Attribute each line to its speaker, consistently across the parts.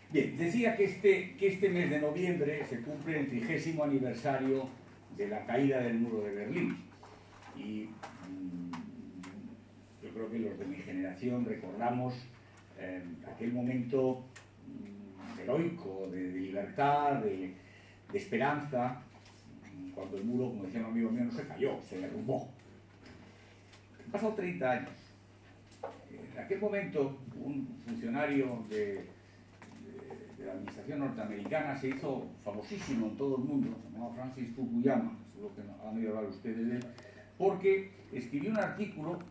Speaker 1: Bien, decía que este mes de noviembre se cumple el 30º aniversario de la caída del muro de Berlín. Y yo creo que los de mi generación recordamos aquel momento heroico de libertad, de esperanza, cuando el muro, como decía un amigo mío, no se cayó, se derrumbó. Han pasado 30 años. En aquel momento, un funcionario de la administración norteamericana se hizo famosísimo en todo el mundo, se llamaba Francis Fukuyama, seguro que han oído hablar ustedes de él, porque escribió un artículo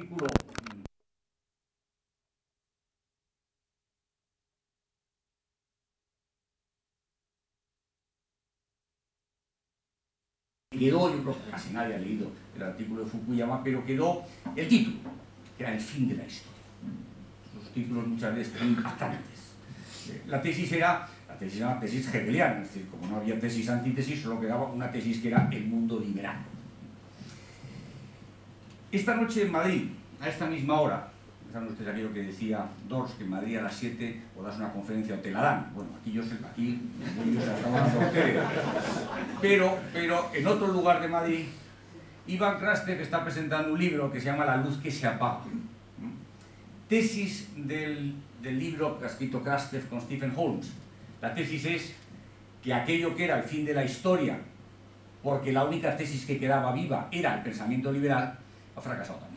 Speaker 1: quedó, yo creo que casi nadie ha leído el artículo de Fukuyama, pero quedó el título, que era El fin de la historia. Los títulos muchas veces son impactantes. La tesis era una tesis hegeliana, es decir, como no había tesis antítesis, solo quedaba una tesis que era el mundo liberal. Esta noche en Madrid, a esta misma hora, saben ustedes aquello que decía Dors, que en Madrid a las 7 o das una conferencia o te la dan. Bueno, aquí yo se la estaba dando a ustedes. Pero en otro lugar de Madrid, Iván Krastev está presentando un libro que se llama La luz que se apaga. Tesis del libro que ha escrito Krastev con Stephen Holmes. La tesis es que aquello que era el fin de la historia, porque la única tesis que quedaba viva era el pensamiento liberal, ha fracasado también.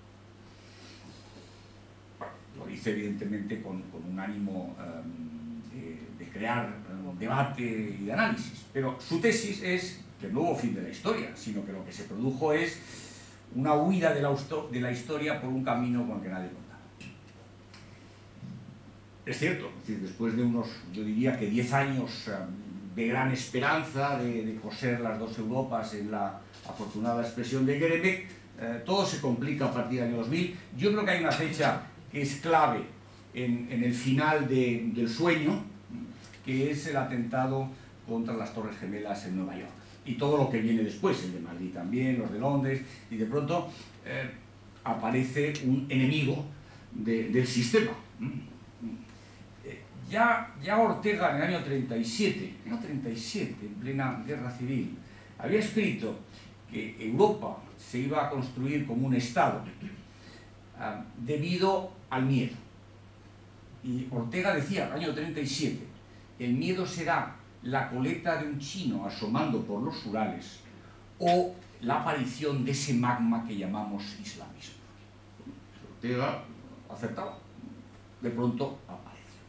Speaker 1: Bueno, lo dice evidentemente con un ánimo de crear debate y de análisis, pero su tesis es que no hubo fin de la historia, sino que lo que se produjo es una huida de la historia por un camino con el que nadie contaba. Es cierto, es decir, después de unos, yo diría que 10 años de gran esperanza, de coser las dos Europas en la afortunada expresión de Gerebeck, todo se complica a partir del año 2000. Yo creo que hay una fecha que es clave en el final del sueño, que es el atentado contra las Torres Gemelas en Nueva York. Y todo lo que viene después, el de Madrid también, los de Londres, y de pronto aparece un enemigo del sistema. Ya Ortega en el año 37, en plena guerra civil, había escrito que Europa se iba a construir como un Estado debido al miedo. Y Ortega decía, en el año 37, el miedo será la coleta de un chino asomando por los Urales o la aparición de ese magma que llamamos islamismo. Ortega acertaba, de pronto apareció.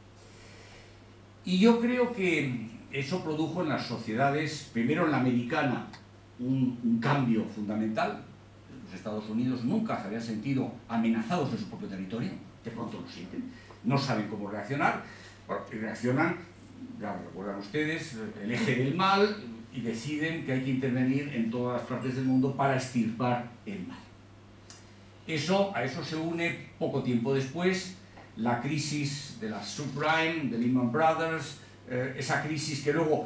Speaker 1: Y yo creo que eso produjo en las sociedades, primero en la americana, un cambio fundamental. Los Estados Unidos nunca se habían sentido amenazados en su propio territorio, de pronto lo sienten, no saben cómo reaccionar, y reaccionan, ya recuerdan ustedes, el eje del mal, y deciden que hay que intervenir en todas las partes del mundo para extirpar el mal. A eso se une, poco tiempo después, la crisis de la subprime, de Lehman Brothers, esa crisis que luego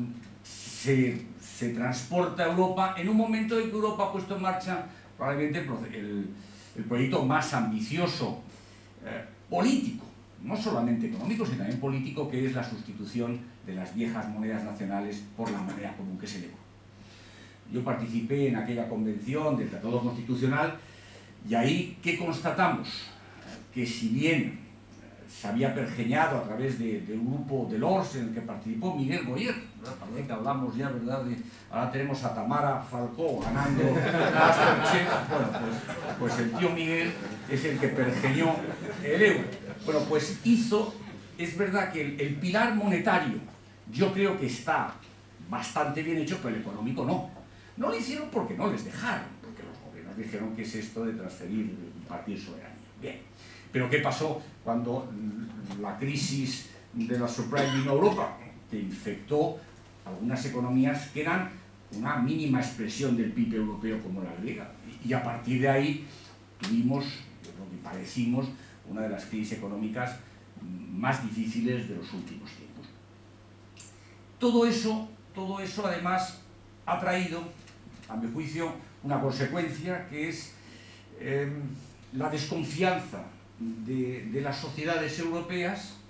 Speaker 1: se transporta a Europa en un momento en que Europa ha puesto en marcha probablemente el proyecto más ambicioso político, no solamente económico, sino también político, que es la sustitución de las viejas monedas nacionales por la moneda común, que es el euro. Yo participé en aquella convención del Tratado Constitucional y ahí, ¿qué constatamos? Que si bien se había pergeñado a través de un grupo de LORS en el que participó Miguel Goyer, parece que hablamos ya, ¿verdad? Ahora tenemos a Tamara Falcó ganando Masterchef. Bueno, pues el tío Miguel es el que pergeñó el euro. Bueno, pues es verdad que el pilar monetario yo creo que está bastante bien hecho, pero el económico no. No lo hicieron porque no les dejaron, porque los gobiernos dijeron que es esto de transferir partir soberanía. Bien. Pero ¿qué pasó cuando la crisis de la subprime vino a Europa? Que infectó algunas economías que eran una mínima expresión del PIB europeo como la griega. Y a partir de ahí tuvimos, yo creo que padecimos, una de las crisis económicas más difíciles de los últimos tiempos. Todo eso además ha traído, a mi juicio, una consecuencia que es la desconfianza de las sociedades europeas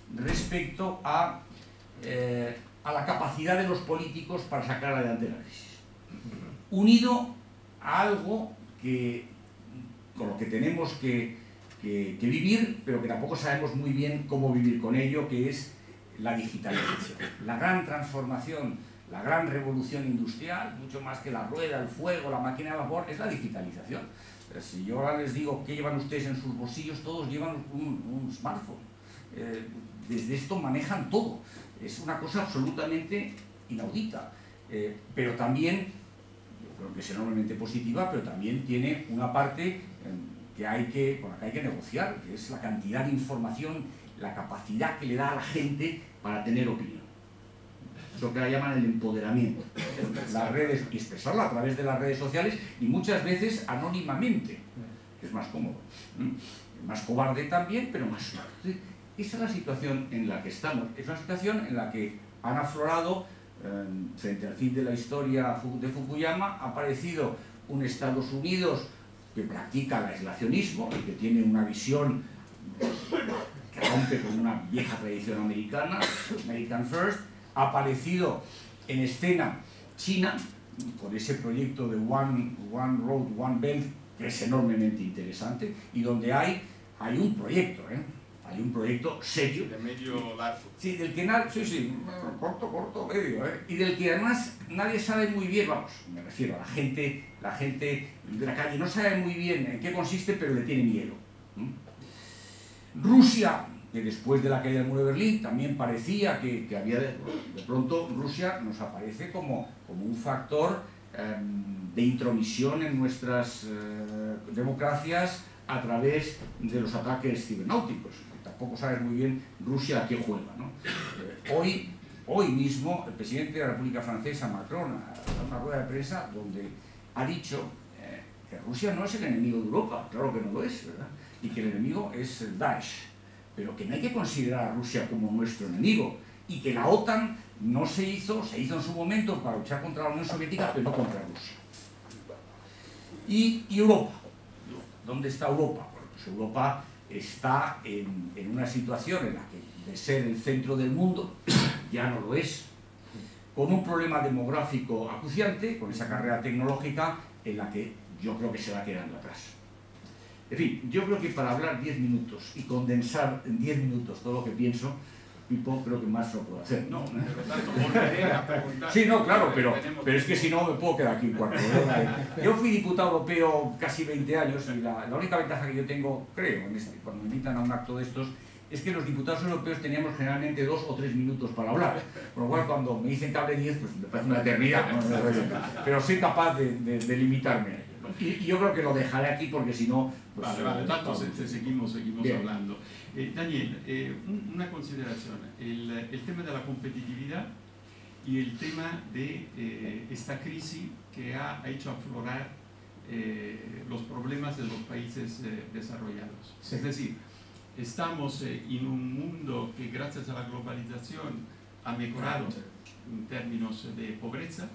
Speaker 1: respecto a la capacidad de los políticos para sacar adelante la crisis. Unido a algo con lo que tenemos que vivir, pero que tampoco sabemos muy bien cómo vivir con ello, que es la digitalización. La gran transformación, la gran revolución industrial, mucho más que la rueda, el fuego, la máquina de vapor, es la digitalización. Si yo ahora les digo qué llevan ustedes en sus bolsillos, todos llevan un smartphone. Desde esto manejan todo. Es una cosa absolutamente inaudita. Pero también, yo creo que es enormemente positiva, pero también tiene una parte con la que hay que negociar, que es la cantidad de información, la capacidad que le da a la gente para tener opinión. Es lo que la llaman el empoderamiento. Las redes, y expresarla a través de las redes sociales y muchas veces anónimamente, que es más cómodo. Más cobarde también, pero más suave. Esa es la situación en la que estamos. Es una situación en la que han aflorado, frente al fin de la historia de Fukuyama, ha aparecido un Estados Unidos que practica el aislacionismo y que tiene una visión que rompe con una vieja tradición americana, American First. Ha aparecido en escena China, con ese proyecto de One Road, One Belt, que es enormemente interesante, y donde hay un proyecto, hay un proyecto serio.
Speaker 2: De medio largo.
Speaker 1: Sí, del que corto, medio, y del que además nadie sabe muy bien, vamos, me refiero a la gente de la calle, no sabe muy bien en qué consiste, pero le tiene miedo. Rusia, que después de la caída del muro de Berlín también parecía que había de pronto Rusia nos aparece como un factor de intromisión en nuestras democracias a través de los ataques cibernáuticos. Tampoco sabes muy bien Rusia a qué juega, ¿no? Hoy mismo el presidente de la República Francesa, Macron, ha dado una rueda de prensa donde ha dicho que Rusia no es el enemigo de Europa, claro que no lo es, ¿verdad? Y que el enemigo es el Daesh, pero que no hay que considerar a Rusia como nuestro enemigo, y que la OTAN no se hizo en su momento para luchar contra la Unión Soviética, pero no contra Rusia. Y Europa. ¿Dónde está Europa? Bueno, pues Europa está en una situación en la que, de ser el centro del mundo, ya no lo es, con un problema demográfico acuciante, con esa carrera tecnológica en la que yo creo que se va quedando atrás. En fin, yo creo que para hablar 10 minutos y condensar en 10 minutos todo lo que pienso, Pipo, creo que más lo puedo hacer.
Speaker 2: No, pero tanto volveré a preguntar.
Speaker 1: Sí, no, claro, pero es que si no me puedo quedar aquí un cuarto de hora. Yo fui diputado europeo casi 20 años y la única ventaja que yo tengo, creo, cuando me invitan a un acto de estos, es que los diputados europeos teníamos generalmente 2 o 3 minutos para hablar. Por lo cual, cuando me dicen que hable 10, pues me parece una eternidad, ¿no? Pero soy capaz de limitarme a ello, ¿no? Y yo creo que lo dejaré aquí porque si no... Pues,
Speaker 2: vale, tanto seguimos hablando. Daniel, una consideración, el tema de la competitividad y el tema de esta crisis que ha hecho aflorar los problemas de los países desarrollados. Sí. Es decir, estamos en un mundo que gracias a la globalización ha mejorado en términos de pobreza,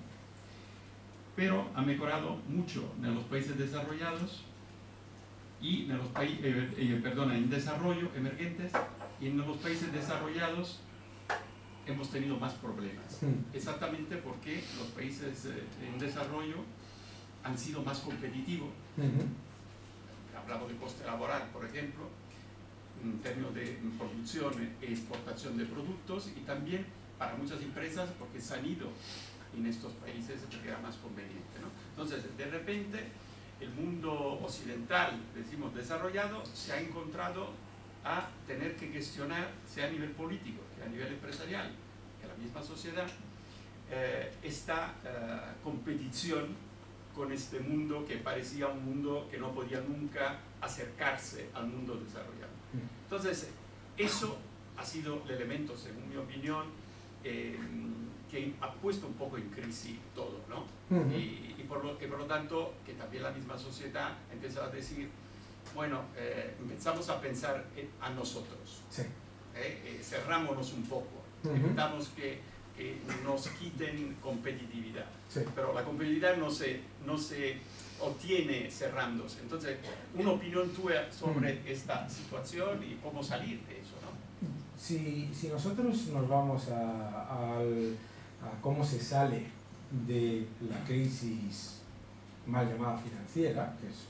Speaker 2: pero ha mejorado mucho en los países desarrollados y en los países, en desarrollo, emergentes, y en los países desarrollados hemos tenido más problemas. Exactamente porque los países en desarrollo han sido más competitivos. Hablamos de coste laboral, por ejemplo, en términos de producción e exportación de productos, y también para muchas empresas porque se han ido en estos países porque era más conveniente, ¿no? Entonces, de repente, el mundo occidental, decimos desarrollado, se ha encontrado a tener que gestionar, sea a nivel político, que a nivel empresarial, que la misma sociedad, esta competición con este mundo que parecía un mundo que no podía nunca acercarse al mundo desarrollado. Entonces, eso ha sido el elemento, según mi opinión, que ha puesto un poco en crisis todo, ¿no? Y por lo tanto, que también la misma sociedad empieza a decir, bueno, empezamos a pensar a nosotros, sí. Cerrámonos un poco, evitamos que nos quiten competitividad, sí. Pero la competitividad no se obtiene cerrándose. Entonces, una opinión tuya sobre esta situación y cómo salir de eso, ¿no?
Speaker 3: si nosotros nos vamos a cómo se sale de la crisis mal llamada financiera, que es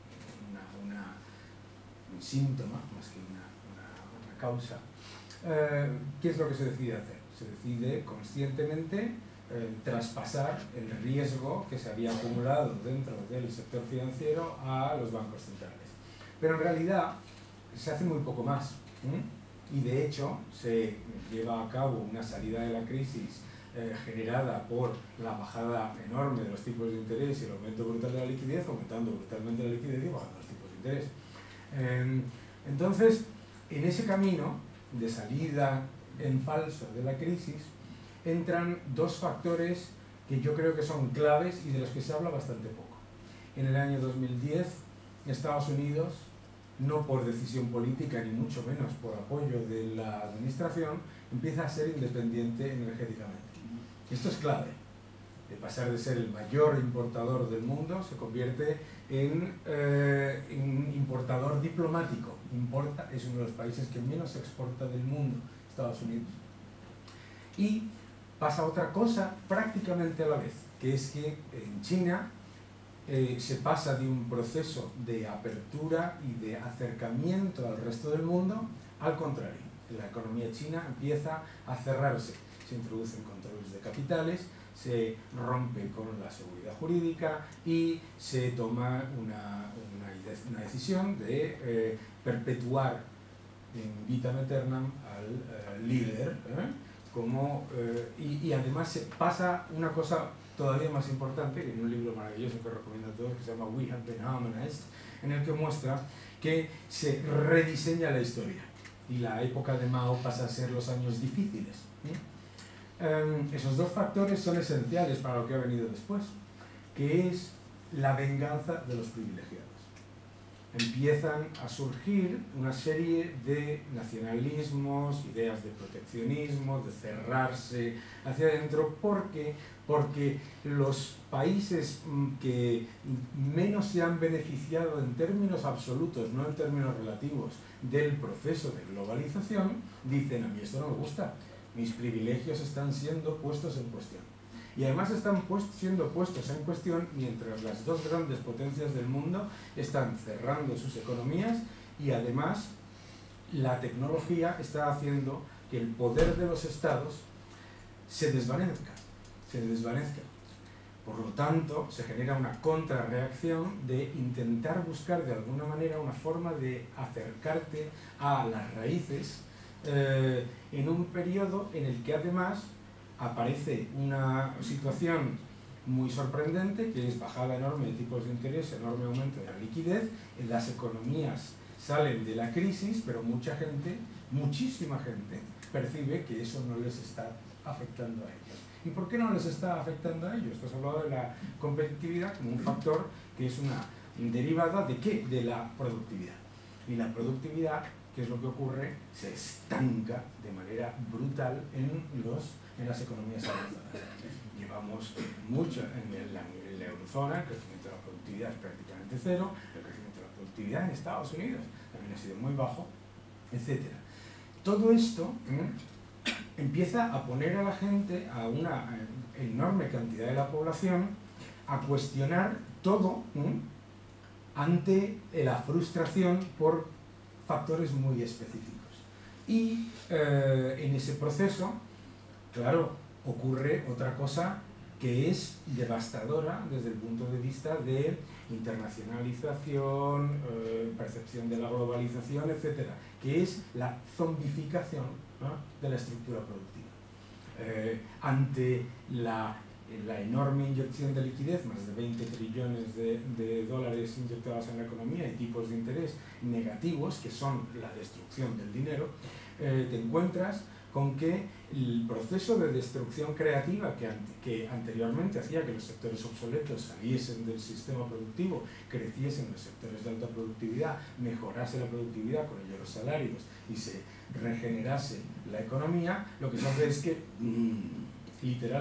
Speaker 3: un síntoma más que una causa, ¿qué es lo que se decide hacer? Se decide conscientemente traspasar el riesgo que se había acumulado dentro del sector financiero a los bancos centrales. Pero en realidad se hace muy poco más, y de hecho se lleva a cabo una salida de la crisis generada por la bajada enorme de los tipos de interés y el aumento brutal de la liquidez, aumentando brutalmente la liquidez y bajando los tipos de interés. Entonces, en ese camino de salida en falso de la crisis, entran dos factores que yo creo que son claves y de los que se habla bastante poco. En el año 2010, Estados Unidos, no por decisión política ni mucho menos por apoyo de la administración, empieza a ser independiente energéticamente. Esto es clave. De pasar de ser el mayor importador del mundo, se convierte en un importador diplomático. Es uno de los países que menos exporta del mundo, Estados Unidos. Y pasa otra cosa prácticamente a la vez, que es que en China se pasa de un proceso de apertura y de acercamiento al resto del mundo al contrario. La economía china empieza a cerrarse, se introducen controles de capitales, se rompe con la seguridad jurídica y se toma una decisión de perpetuar in vitam aeternam al líder, y además se pasa una cosa todavía más importante, en un libro maravilloso que recomiendo a todos, que se llama We Have Been Harmonized, en el que muestra que se rediseña la historia y la época de Mao pasa a ser los años difíciles. Esos dos factores son esenciales para lo que ha venido después, que es la venganza de los privilegiados. Empiezan a surgir una serie de nacionalismos, ideas de proteccionismo, de cerrarse hacia adentro, porque los países que menos se han beneficiado en términos absolutos, no en términos relativos, del proceso de globalización, dicen: a mí esto no me gusta, mis privilegios están siendo puestos en cuestión. Y además están siendo puestos en cuestión mientras las dos grandes potencias del mundo están cerrando sus economías y además la tecnología está haciendo que el poder de los estados se desvanezca. Por lo tanto, se genera una contrarreacción de intentar buscar de alguna manera una forma de acercarte a las raíces en un periodo en el que además aparece una situación muy sorprendente, que es bajada enorme de tipos de interés, enorme aumento de la liquidez, las economías salen de la crisis, pero mucha gente, muchísima gente, percibe que eso no les está afectando a ellos. ¿Y por qué no les está afectando a ellos? Pues has hablado de la competitividad como un factor que es una derivada ¿de qué? De la productividad. Y la productividad, ¿qué es lo que ocurre? Se estanca de manera brutal en las economías avanzadas. Llevamos mucho en la eurozona, el crecimiento de la productividad es prácticamente cero, el crecimiento de la productividad en Estados Unidos también ha sido muy bajo, etc. Todo esto empieza a poner a la gente, a una enorme cantidad de la población, a cuestionar todo ante la frustración por factores muy específicos. Y en ese proceso, claro, ocurre otra cosa que es devastadora desde el punto de vista de internacionalización, percepción de la globalización, etc., que es la zombificación, ¿no?, de la estructura productiva. Ante la enorme inyección de liquidez, más de 20 trillones de dólares inyectados en la economía y tipos de interés negativos, que son la destrucción del dinero, te encuentras con que el proceso de destrucción creativa que anteriormente hacía que los sectores obsoletos saliesen del sistema productivo, creciesen los sectores de alta productividad, mejorase la productividad, con ello los salarios, y se regenerase la economía, lo que se hace es que,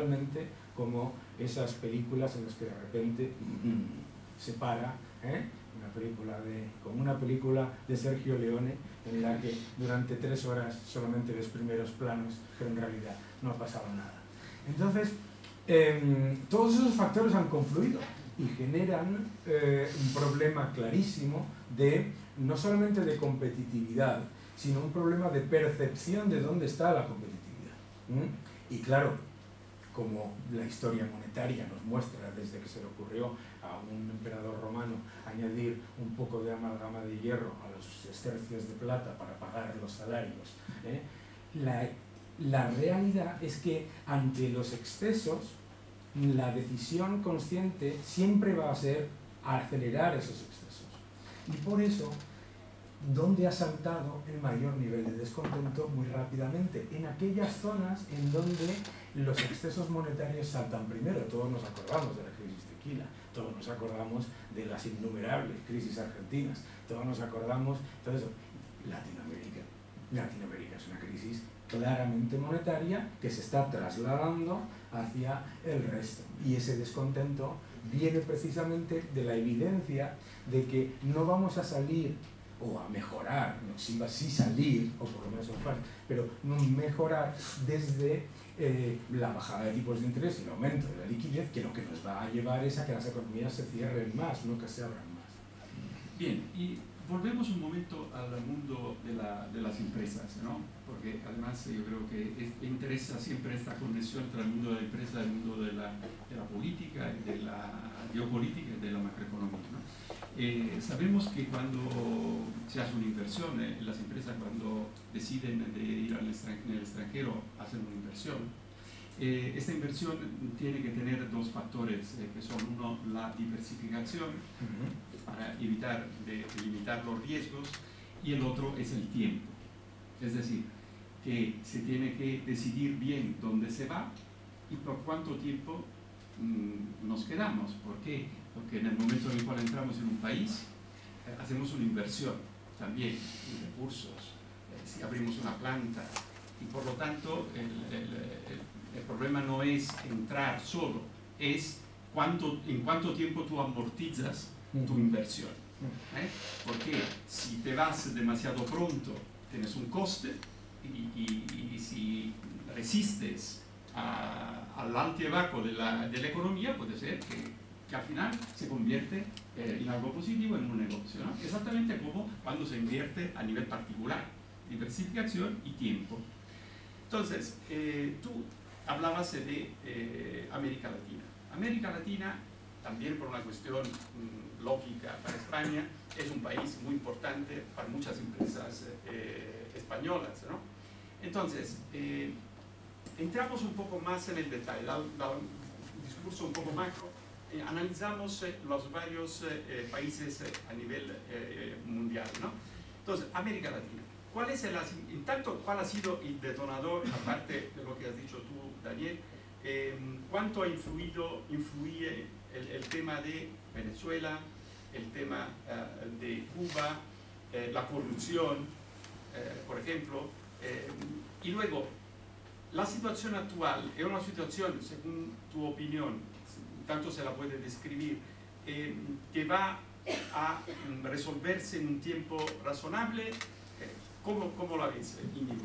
Speaker 3: literalmente, como esas películas en las que de repente se para como una película de Sergio Leone, en la que durante 3 horas solamente ves primeros planos, pero en realidad no ha pasado nada. Entonces, todos esos factores han confluido y generan un problema clarísimo no solamente de competitividad, sino un problema de percepción de dónde está la competitividad. Y claro, como la historia monetaria nos muestra desde que se le ocurrió a un emperador romano añadir un poco de amalgama de hierro a los estercios de plata para pagar los salarios, la realidad es que ante los excesos la decisión consciente siempre va a ser acelerar esos excesos. Y por eso, ¿dónde ha saltado el mayor nivel de descontento? Muy rápidamente, en aquellas zonas en donde los excesos monetarios saltan primero. Todos nos acordamos de la crisis tequila, todos nos acordamos de las innumerables crisis argentinas, todos nos acordamos, todo eso. Latinoamérica es una crisis claramente monetaria que se está trasladando hacia el resto. Y ese descontento viene precisamente de la evidencia de que no vamos a salir o a mejorar, no, sí salir, o por lo menos pero no mejorar desde la bajada de tipos de interés y el aumento de la liquidez, que lo que nos va a llevar es a que las economías se cierren más, no que se abran más.
Speaker 2: Bien, y volvemos un momento al mundo de las empresas, ¿no? Porque además yo creo que interesa siempre esta conexión entre el mundo de la empresa, el mundo de la política, de la geopolítica y de la macroeconomía, ¿no? Sabemos que cuando se hace una inversión, las empresas cuando deciden de ir en el extranjero hacen una inversión. Esta inversión tiene que tener 2 factores, que son uno, la diversificación, para limitar los riesgos, y el otro es el tiempo. Es decir, que se tiene que decidir bien dónde se va y por cuánto tiempo nos quedamos. ¿Por qué? Porque en el momento en el cual entramos en un país, hacemos una inversión también en recursos, si abrimos una planta, y por lo tanto el problema no es entrar solo, es en cuánto tiempo tú amortizas tu inversión. Porque si te vas demasiado pronto, tienes un coste, y si resistes al altibajo de la economía, puede ser que al final se convierte en algo positivo, en un negocio, ¿no? Exactamente como cuando se invierte a nivel particular, diversificación y tiempo. Entonces, tú hablabas de América Latina. América Latina, también por una cuestión lógica para España, es un país muy importante para muchas empresas españolas, ¿no? Entonces, entramos un poco más en el detalle, un discurso un poco macro, analizamos los varios países a nivel mundial, ¿no? Entonces, América Latina. ¿Cuál ha sido el detonador, aparte de lo que has dicho tú, Daniel? ¿Cuánto ha influye el tema de Venezuela, el tema de Cuba, la corrupción, por ejemplo? Y luego, la situación actual es una situación, según tu opinión, tanto se la puede describir, que va a resolverse en un tiempo razonable. ¿Cómo la ves, Íñigo?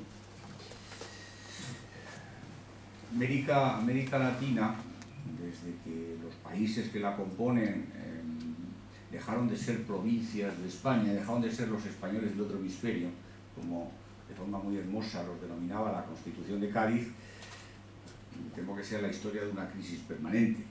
Speaker 1: América Latina, desde que los países que la componen dejaron de ser provincias de España, dejaron de ser los españoles del otro hemisferio, como de forma muy hermosa los denominaba la Constitución de Cádiz, temo que sea la historia de una crisis permanente.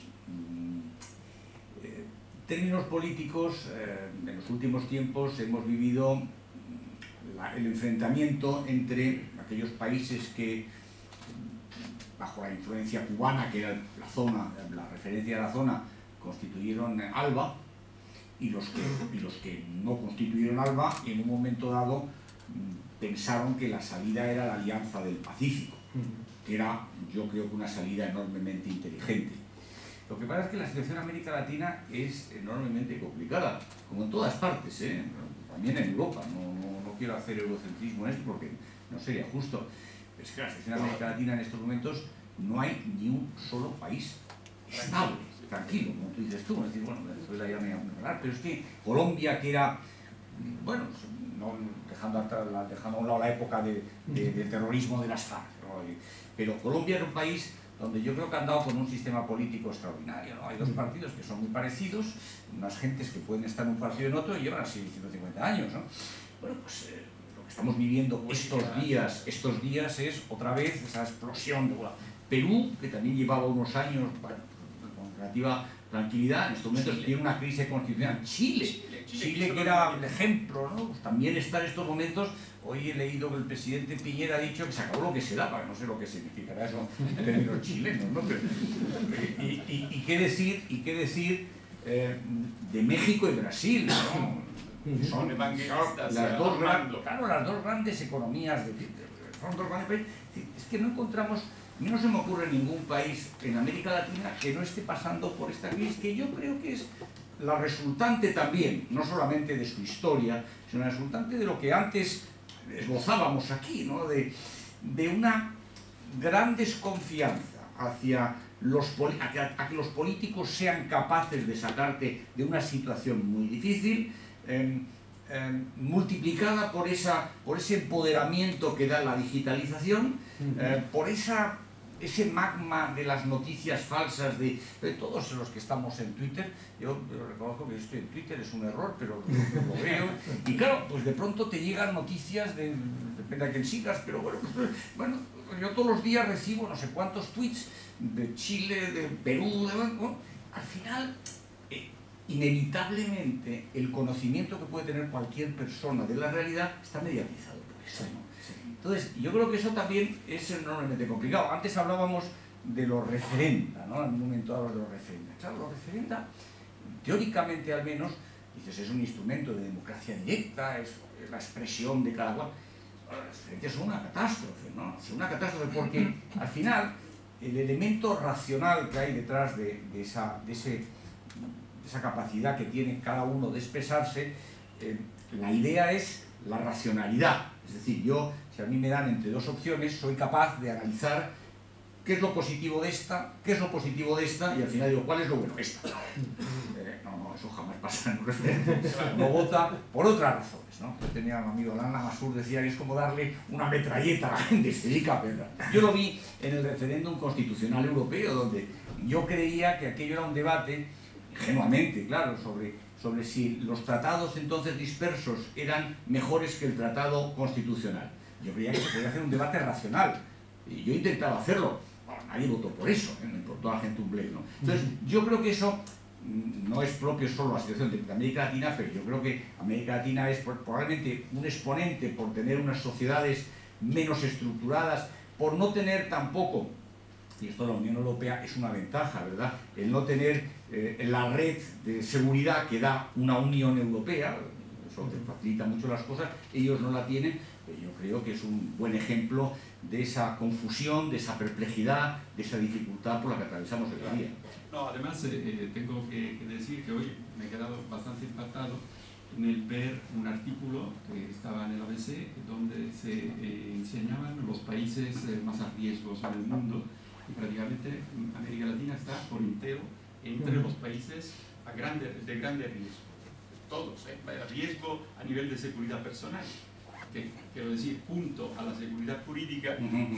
Speaker 1: En términos políticos, en los últimos tiempos hemos vivido el enfrentamiento entre aquellos países que, bajo la influencia cubana, que era la referencia de la zona, constituyeron ALBA, y los que no constituyeron ALBA, y en un momento dado pensaron que la salida era la Alianza del Pacífico, que era, yo creo que una salida enormemente inteligente. Lo que pasa es que la situación en América Latina es enormemente complicada, como en todas partes, también en Europa. No quiero hacer eurocentrismo en esto porque no sería justo. Pero es que la situación en América Latina en estos momentos no hay ni un solo país estable. tranquilo, como tú dices tú, es decir, bueno, Venezuela ya me voy a hablar, pero es que Colombia, que era, bueno, no, dejando a un lado la época del terrorismo de las FARC, ¿no? Pero Colombia era un país donde yo creo que han dado con un sistema político extraordinario, ¿no? Hay dos partidos que son muy parecidos, unas gentes que pueden estar en un partido y en otro y llevan así 150 años, ¿no? Bueno, pues lo que estamos viviendo estos días es otra vez esa explosión de Perú, que también llevaba unos años, bueno, con relativa tranquilidad, en estos momentos tiene una crisis constitucional. Chile, que era el ejemplo, ¿no? Pues también está en estos momentos. Hoy he leído que el presidente Piñera ha dicho que se acabó lo que se daba, no sé lo que significará eso en términos chilenos, ¿no? Pero, y qué decir de México y Brasil, ¿no? Son las dos grandes economías son dos grandes países. Es que no encontramos, a mí no se me ocurre ningún país en América Latina que no esté pasando por esta crisis, que yo creo que es la resultante también, no solamente de su historia, sino la resultante de lo que antes esbozábamos aquí, ¿no? De una gran desconfianza hacia a que los políticos sean capaces de sacarte de una situación muy difícil, multiplicada por ese empoderamiento que da la digitalización, por ese magma de las noticias falsas de todos los que estamos en Twitter. Yo reconozco que estoy en Twitter, es un error, pero lo veo. Y claro, pues de pronto te llegan noticias, depende a quién sigas, pero bueno, yo todos los días recibo no sé cuántos tweets de Chile, de Perú, al final, inevitablemente, el conocimiento que puede tener cualquier persona de la realidad está mediatizado por eso, ¿no? Entonces, yo creo que eso también es enormemente complicado. Antes hablábamos de los referenda, ¿no? En un momento hablas de los referenda. Claro, los referenda, teóricamente al menos, dices, es un instrumento de democracia directa, es la expresión de cada cual. Los referendos son una catástrofe, ¿no? Es una catástrofe porque, al final, el elemento racional que hay detrás de esa capacidad que tiene cada uno de expresarse, la idea es la racionalidad. Es decir, yo, si a mí me dan entre dos opciones, soy capaz de analizar qué es lo positivo de esta, qué es lo positivo de esta, y al final digo, ¿cuál es lo bueno? Esta. No, eso jamás pasa en un referéndum. No vota por otras razones, ¿no? Yo tenía un amigo, Lana Masur, decía que es como darle una metralleta a la gente, se dedica a perder. Yo lo vi en el referéndum constitucional europeo, donde yo creía que aquello era un debate, ingenuamente, claro, sobre si los tratados entonces dispersos eran mejores que el tratado constitucional. Yo creía que se podía hacer un debate racional, y yo intentaba hacerlo. Bueno, nadie votó por eso, me importó a la gente un bled, ¿no? Entonces, yo creo que eso no es propio solo la situación de América Latina, pero yo creo que América Latina es probablemente un exponente por tener unas sociedades menos estructuradas, por no tener tampoco, y esto la Unión Europea es una ventaja, ¿verdad?, el no tener la red de seguridad que da una Unión Europea. Eso te facilita mucho las cosas, ellos no la tienen, pero yo creo que es un buen ejemplo de esa confusión, de esa perplejidad, de esa dificultad por la que atravesamos el día.
Speaker 2: No, además tengo que decir que hoy me he quedado bastante impactado en el ver un artículo que estaba en el ABC donde se enseñaban los países más a riesgo en el mundo, y prácticamente América Latina está por entero entre los países de grande riesgo. Todos, riesgo a nivel de seguridad personal. Quiero decir, junto a la seguridad jurídica,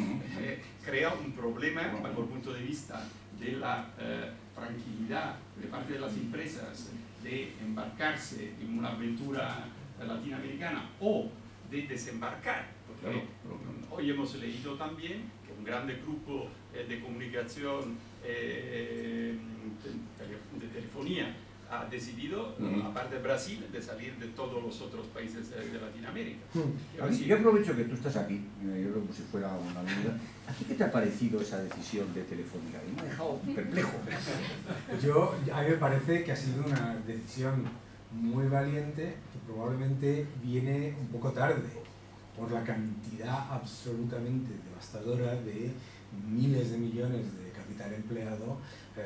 Speaker 2: crea un problema bajo el punto de vista de la tranquilidad de parte de las empresas de embarcarse en una aventura latinoamericana o de desembarcar. Porque hoy hemos leído también que un grande grupo de comunicación, de telefonía, ha decidido, aparte de Brasil, de salir de todos los otros países de Latinoamérica.
Speaker 1: Yo aprovecho que tú estás aquí, yo creo que si fuera una duda. ¿A ti qué te ha parecido esa decisión de Telefónica? Me ha dejado perplejo.
Speaker 3: A mí me parece que ha sido una decisión muy valiente, que probablemente viene un poco tarde, por la cantidad absolutamente devastadora de miles de millones de capital empleado,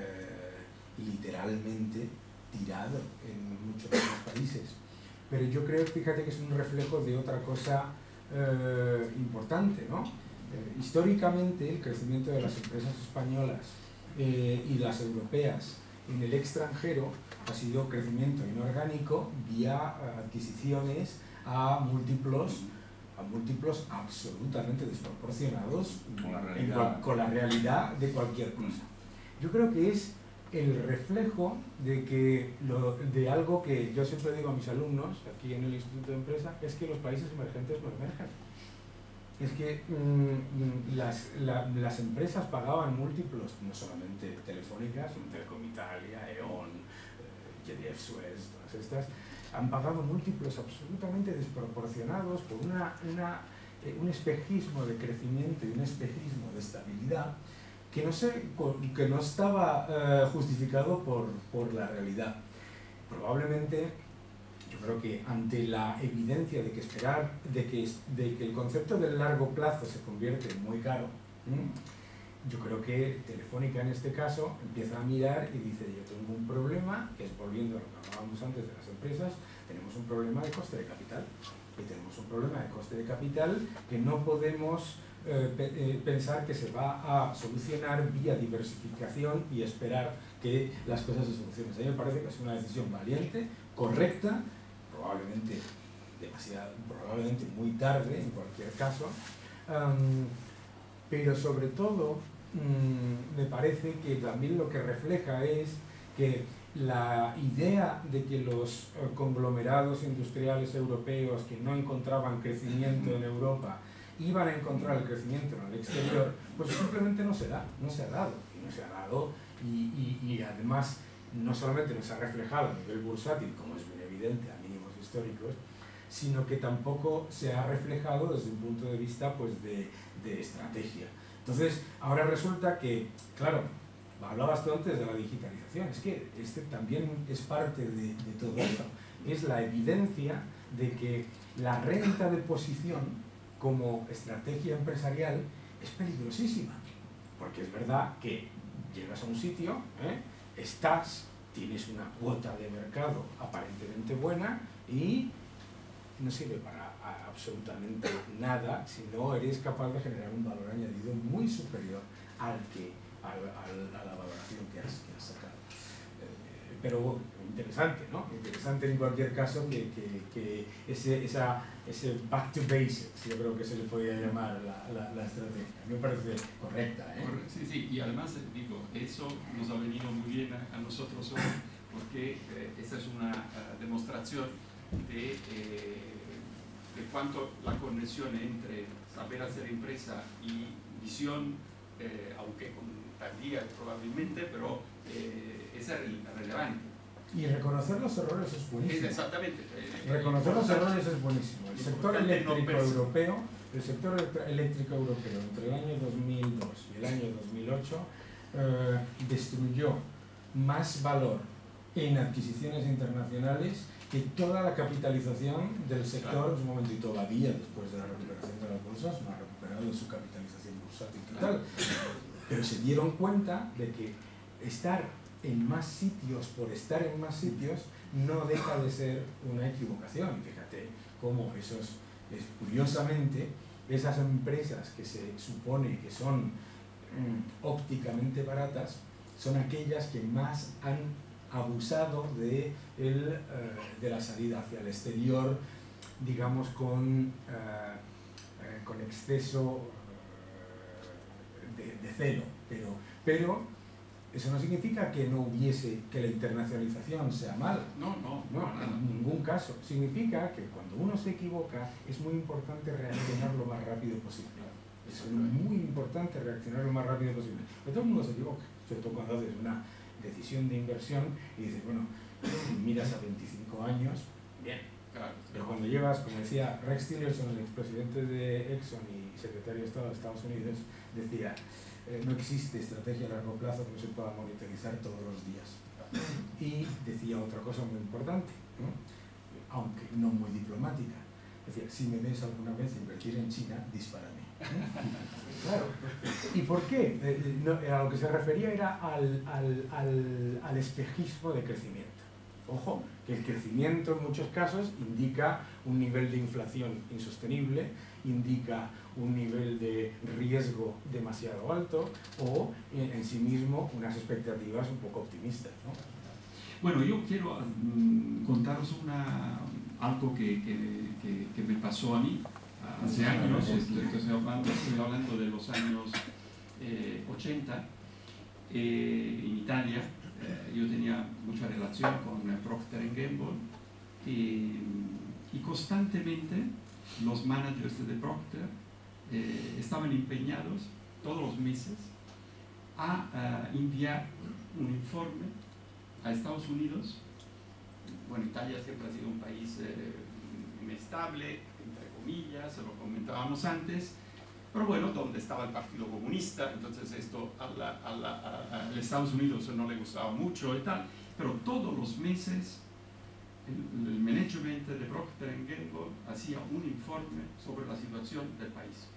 Speaker 3: literalmente tirado en muchos otros países. Pero yo creo, fíjate, que es un reflejo de otra cosa importante, ¿no? Históricamente, el crecimiento de las empresas españolas y las europeas en el extranjero ha sido crecimiento inorgánico vía adquisiciones a múltiplos absolutamente desproporcionados con la realidad de cualquier cosa. Yo creo que es el reflejo de algo que yo siempre digo a mis alumnos aquí en el Instituto de Empresa, es que los países emergentes no emergen. Es que las empresas pagaban múltiplos, no solamente Telefónica, sino Telecom Italia, E.ON, GDF Suez, todas estas, han pagado múltiplos absolutamente desproporcionados por un espejismo de crecimiento y un espejismo de estabilidad que no estaba justificado por la realidad. Probablemente, yo creo que ante la evidencia de que el concepto del largo plazo se convierte en muy caro, yo creo que Telefónica en este caso empieza a mirar y dice: yo tengo un problema, que es, volviendo a lo que hablábamos antes de las empresas, tenemos un problema de coste de capital, y tenemos un problema de coste de capital que no podemos pensar que se va a solucionar vía diversificación y esperar que las cosas se solucionen. A mí me parece que es una decisión valiente, correcta, probablemente muy tarde en cualquier caso, pero sobre todo me parece que también lo que refleja es que la idea de que los conglomerados industriales europeos que no encontraban crecimiento en Europa iban a encontrar el crecimiento en el exterior, pues simplemente no se ha dado, y además no solamente no se ha reflejado a nivel bursátil, como es bien evidente a mínimos históricos, sino que tampoco se ha reflejado desde un punto de vista pues, de estrategia. Entonces, ahora resulta que, claro, hablabas tú antes de la digitalización, es que este también es parte de todo eso, es la evidencia de que la renta de posición como estrategia empresarial es peligrosísima, porque es verdad que llegas a un sitio, tienes una cuota de mercado aparentemente buena y no sirve para absolutamente nada si no eres capaz de generar un valor añadido muy superior a la valoración que has sacado. Pero interesante, ¿no? Interesante en cualquier caso que ese back to basics, yo creo que se le podría llamar la estrategia. A mí me parece correcta, ¿eh?
Speaker 2: Sí, y además, digo, eso nos ha venido muy bien a nosotros hoy, porque esta es una demostración de cuánto la conexión entre saber hacer empresa y visión, aunque con tardía probablemente, pero es relevante.
Speaker 3: Y reconocer los errores es buenísimo.
Speaker 2: Exactamente.
Speaker 3: Reconocer los errores es buenísimo. El sector eléctrico europeo entre el año 2002 y el año 2008 destruyó más valor en adquisiciones internacionales que toda la capitalización del sector en su momento, y todavía después de la recuperación de las bolsas no ha recuperado su capitalización bursátil total. Pero se dieron cuenta de que estar en más sitios por estar en más sitios no deja de ser una equivocación. Fíjate cómo curiosamente esas empresas que se supone que son ópticamente baratas son aquellas que más han abusado de la salida hacia el exterior, digamos con exceso de celo, pero eso no significa que que la internacionalización sea mala.
Speaker 2: No,
Speaker 3: en ningún caso. Significa que cuando uno se equivoca es muy importante reaccionar lo más rápido posible. Es muy importante reaccionar lo más rápido posible. Pero todo el mundo se equivoca, sobre todo cuando haces una decisión de inversión y dices, bueno, miras a 25 años, bien.
Speaker 2: Claro.
Speaker 3: Pero cuando llevas, como decía Rex Tillerson, el expresidente de Exxon y secretario de Estado de Estados Unidos, decía: no existe estrategia a largo plazo que no se pueda monitorizar todos los días. Y decía otra cosa muy importante, ¿no? Aunque no muy diplomática. Decía: si me ves alguna vez invertir en China, dispárame. Claro. ¿Y por qué? A lo que se refería era al espejismo de crecimiento. Ojo, que el crecimiento en muchos casos indica un nivel de inflación insostenible indica un nivel de riesgo demasiado alto o en sí mismo unas expectativas un poco optimistas, ¿no?
Speaker 2: Bueno, yo quiero contaros algo que me pasó a mí hace años. Estoy hablando de los años 80 en Italia. Yo tenía mucha relación con Procter & Gamble y constantemente los managers de Procter estaban empeñados todos los meses a enviar un informe a Estados Unidos. Bueno, Italia siempre ha sido un país inestable, entre comillas, lo comentábamos antes, pero bueno, donde estaba el Partido Comunista, entonces esto a Estados Unidos no le gustaba mucho y tal, pero todos los meses el management de Procter & Gamble hacía un informe sobre la situación del país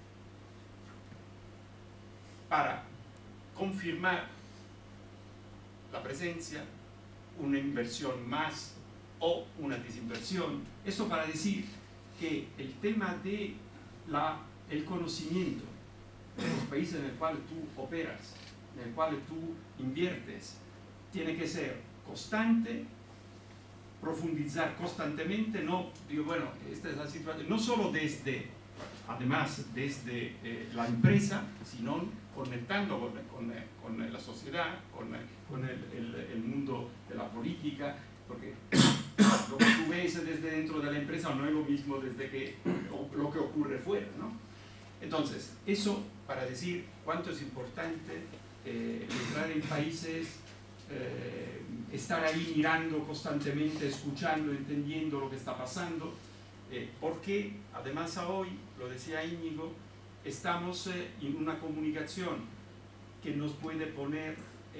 Speaker 2: para confirmar la presencia, una inversión más o una desinversión. Esto para decir que el tema de el conocimiento de los países en el cual tú operas, en el cual tú inviertes, tiene que ser constante, profundizar constantemente, no digo, bueno, esta es la situación, no solo además desde la empresa, sino conectando con la sociedad, con el mundo de la política, porque lo que tú ves desde dentro de la empresa no es lo mismo desde lo que ocurre fuera, ¿no? Entonces, eso para decir cuánto es importante entrar en países, estar ahí mirando constantemente, escuchando, entendiendo lo que está pasando, porque además hoy, lo decía Íñigo, estamos en una comunicación que nos puede poner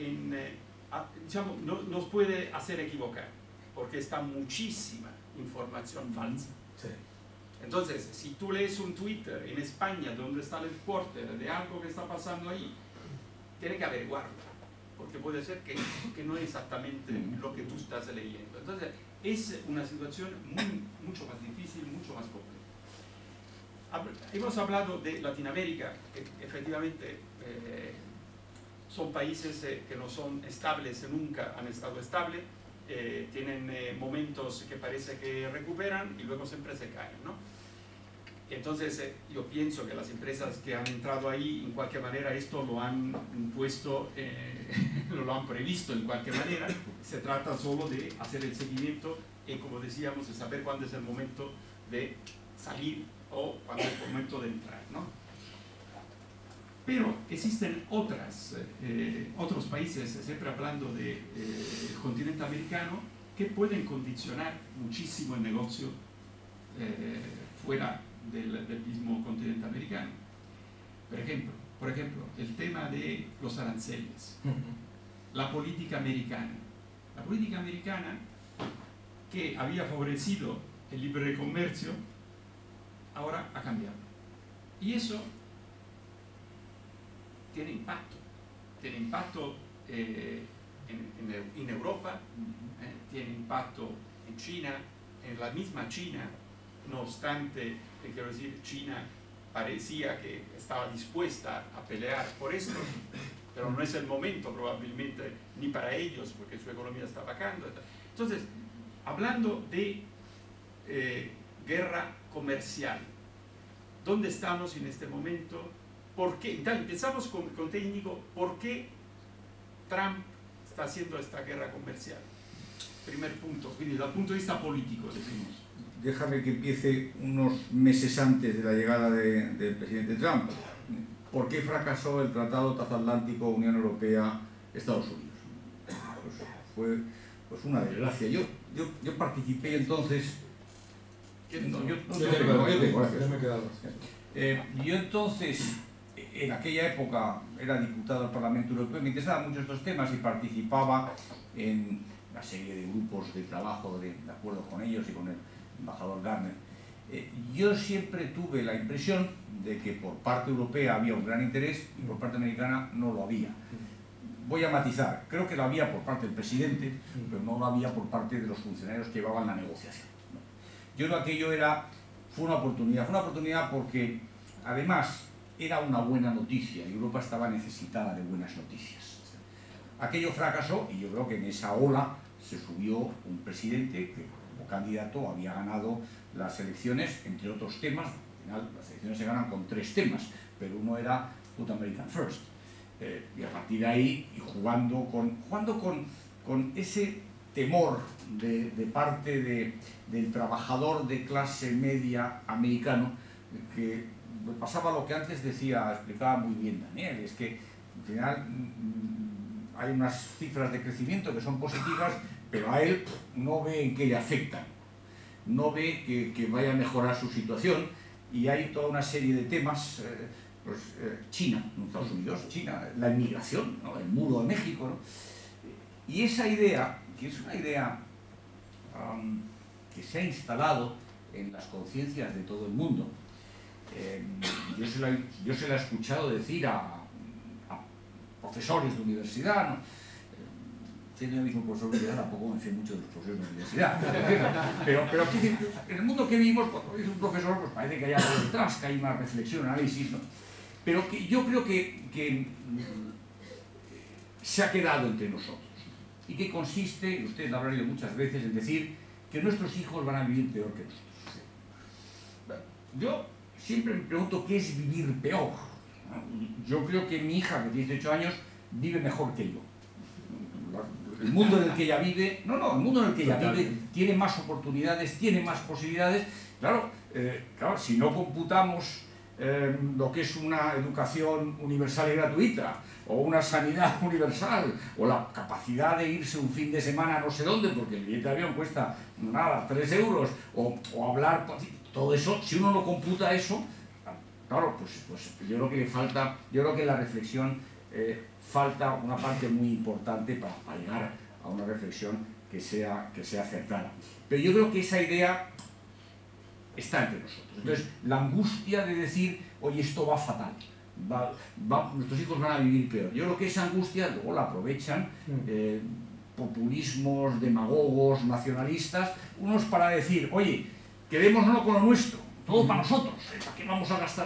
Speaker 2: nos puede hacer equivocar, porque está muchísima información falsa.
Speaker 3: Sí.
Speaker 2: Entonces, si tú lees un Twitter en España donde está el reporter de algo que está pasando ahí, tienes que averiguarlo, porque puede ser que no es exactamente lo que tú estás leyendo. Entonces, es una situación mucho más difícil, mucho más compleja. Hemos hablado de Latinoamérica, que efectivamente son países que no son estables, nunca han estado estables, tienen momentos que parece que recuperan y luego siempre se caen, ¿no? Entonces yo pienso que las empresas que han entrado ahí, en cualquier manera, esto lo han puesto, lo han previsto en cualquier manera. Se trata solo de hacer el seguimiento y, como decíamos, de saber cuándo es el momento de salir o cuándo es el momento de entrar, ¿no? Pero existen otros países, siempre hablando del continente americano, que pueden condicionar muchísimo el negocio fuera del mismo continente americano. Por ejemplo, el tema de los aranceles, la política americana. La política americana, que había favorecido el libre comercio, ahora ha cambiado. Y eso tiene impacto en Europa, tiene impacto en China, en la misma China. No obstante, quiero decir, China parecía que estaba dispuesta a pelear por esto, pero no es el momento probablemente ni para ellos, porque su economía está bajando. Entonces, hablando de guerra comercial, ¿dónde estamos en este momento? ¿Por qué? Entonces, empezamos con técnico, ¿por qué Trump está haciendo esta guerra comercial? Primer punto, desde el punto de vista político, decimos.
Speaker 1: Déjame que empiece unos meses antes de la llegada del presidente Trump. ¿Por qué fracasó el Tratado Transatlántico Unión Europea-Estados Unidos? Pues fue una desgracia. Yo participé entonces... Yo entonces, en aquella época, era diputado del Parlamento Europeo, me interesaban mucho estos temas y participaba en una serie de grupos de trabajo de acuerdo con ellos y con el embajador Garner. Yo siempre tuve la impresión de que por parte europea había un gran interés y por parte americana no lo había. Voy a matizar, creo que lo había por parte del presidente, pero no lo había por parte de los funcionarios que llevaban la negociación. Yo creo que aquello era fue una oportunidad porque además era una buena noticia, Europa estaba necesitada de buenas noticias. Aquello fracasó y yo creo que en esa ola se subió un presidente que como candidato había ganado las elecciones, entre otros temas. Al final las elecciones se ganan con 3 temas, pero uno era Put America First. Y a partir de ahí, y jugando con ese temor de parte del trabajador de clase media americano, que pasaba lo que antes explicaba muy bien Daniel, es que al final hay unas cifras de crecimiento que son positivas, pero a él no ve en qué le afectan, no ve que vaya a mejorar su situación, y hay toda una serie de temas, China, en Estados Unidos, China, la inmigración, ¿no? El muro de México, ¿no? Y esa idea, que es una idea que se ha instalado en las conciencias de todo el mundo, yo se la he escuchado decir a profesores de universidad, ¿no? Siendo yo mismo profesor de universidad, tampoco me sé mucho de los profesores de universidad, pero en el mundo que vivimos, cuando dice un profesor, pues parece que hay algo detrás, que hay una reflexión, análisis, ¿no? Pero que yo creo que se ha quedado entre nosotros, y que consiste, y usted lo habrá oído muchas veces, en decir que nuestros hijos van a vivir peor que nosotros. Yo siempre me pregunto qué es vivir peor. Yo creo que mi hija, que tiene 18 años, vive mejor que yo. El mundo en el que ella vive, el mundo en el que ella vive tiene más oportunidades, tiene más posibilidades. Claro, si no computamos lo que es una educación universal y gratuita, o una sanidad universal, o la capacidad de irse un fin de semana a no sé dónde, porque el billete de avión cuesta nada, 3 euros, o hablar, todo eso, si uno no computa eso, claro, pues yo creo que le falta, yo creo que en la reflexión falta una parte muy importante para llegar a una reflexión que sea acertada. Pero yo creo que esa idea está entre nosotros. Entonces, la angustia de decir, oye, esto va fatal, nuestros hijos van a vivir peor. Yo creo que esa angustia luego la aprovechan populismos, demagogos, nacionalistas, unos para decir, oye, quedémonos con lo nuestro, todo para nosotros, ¿para qué vamos a gastar?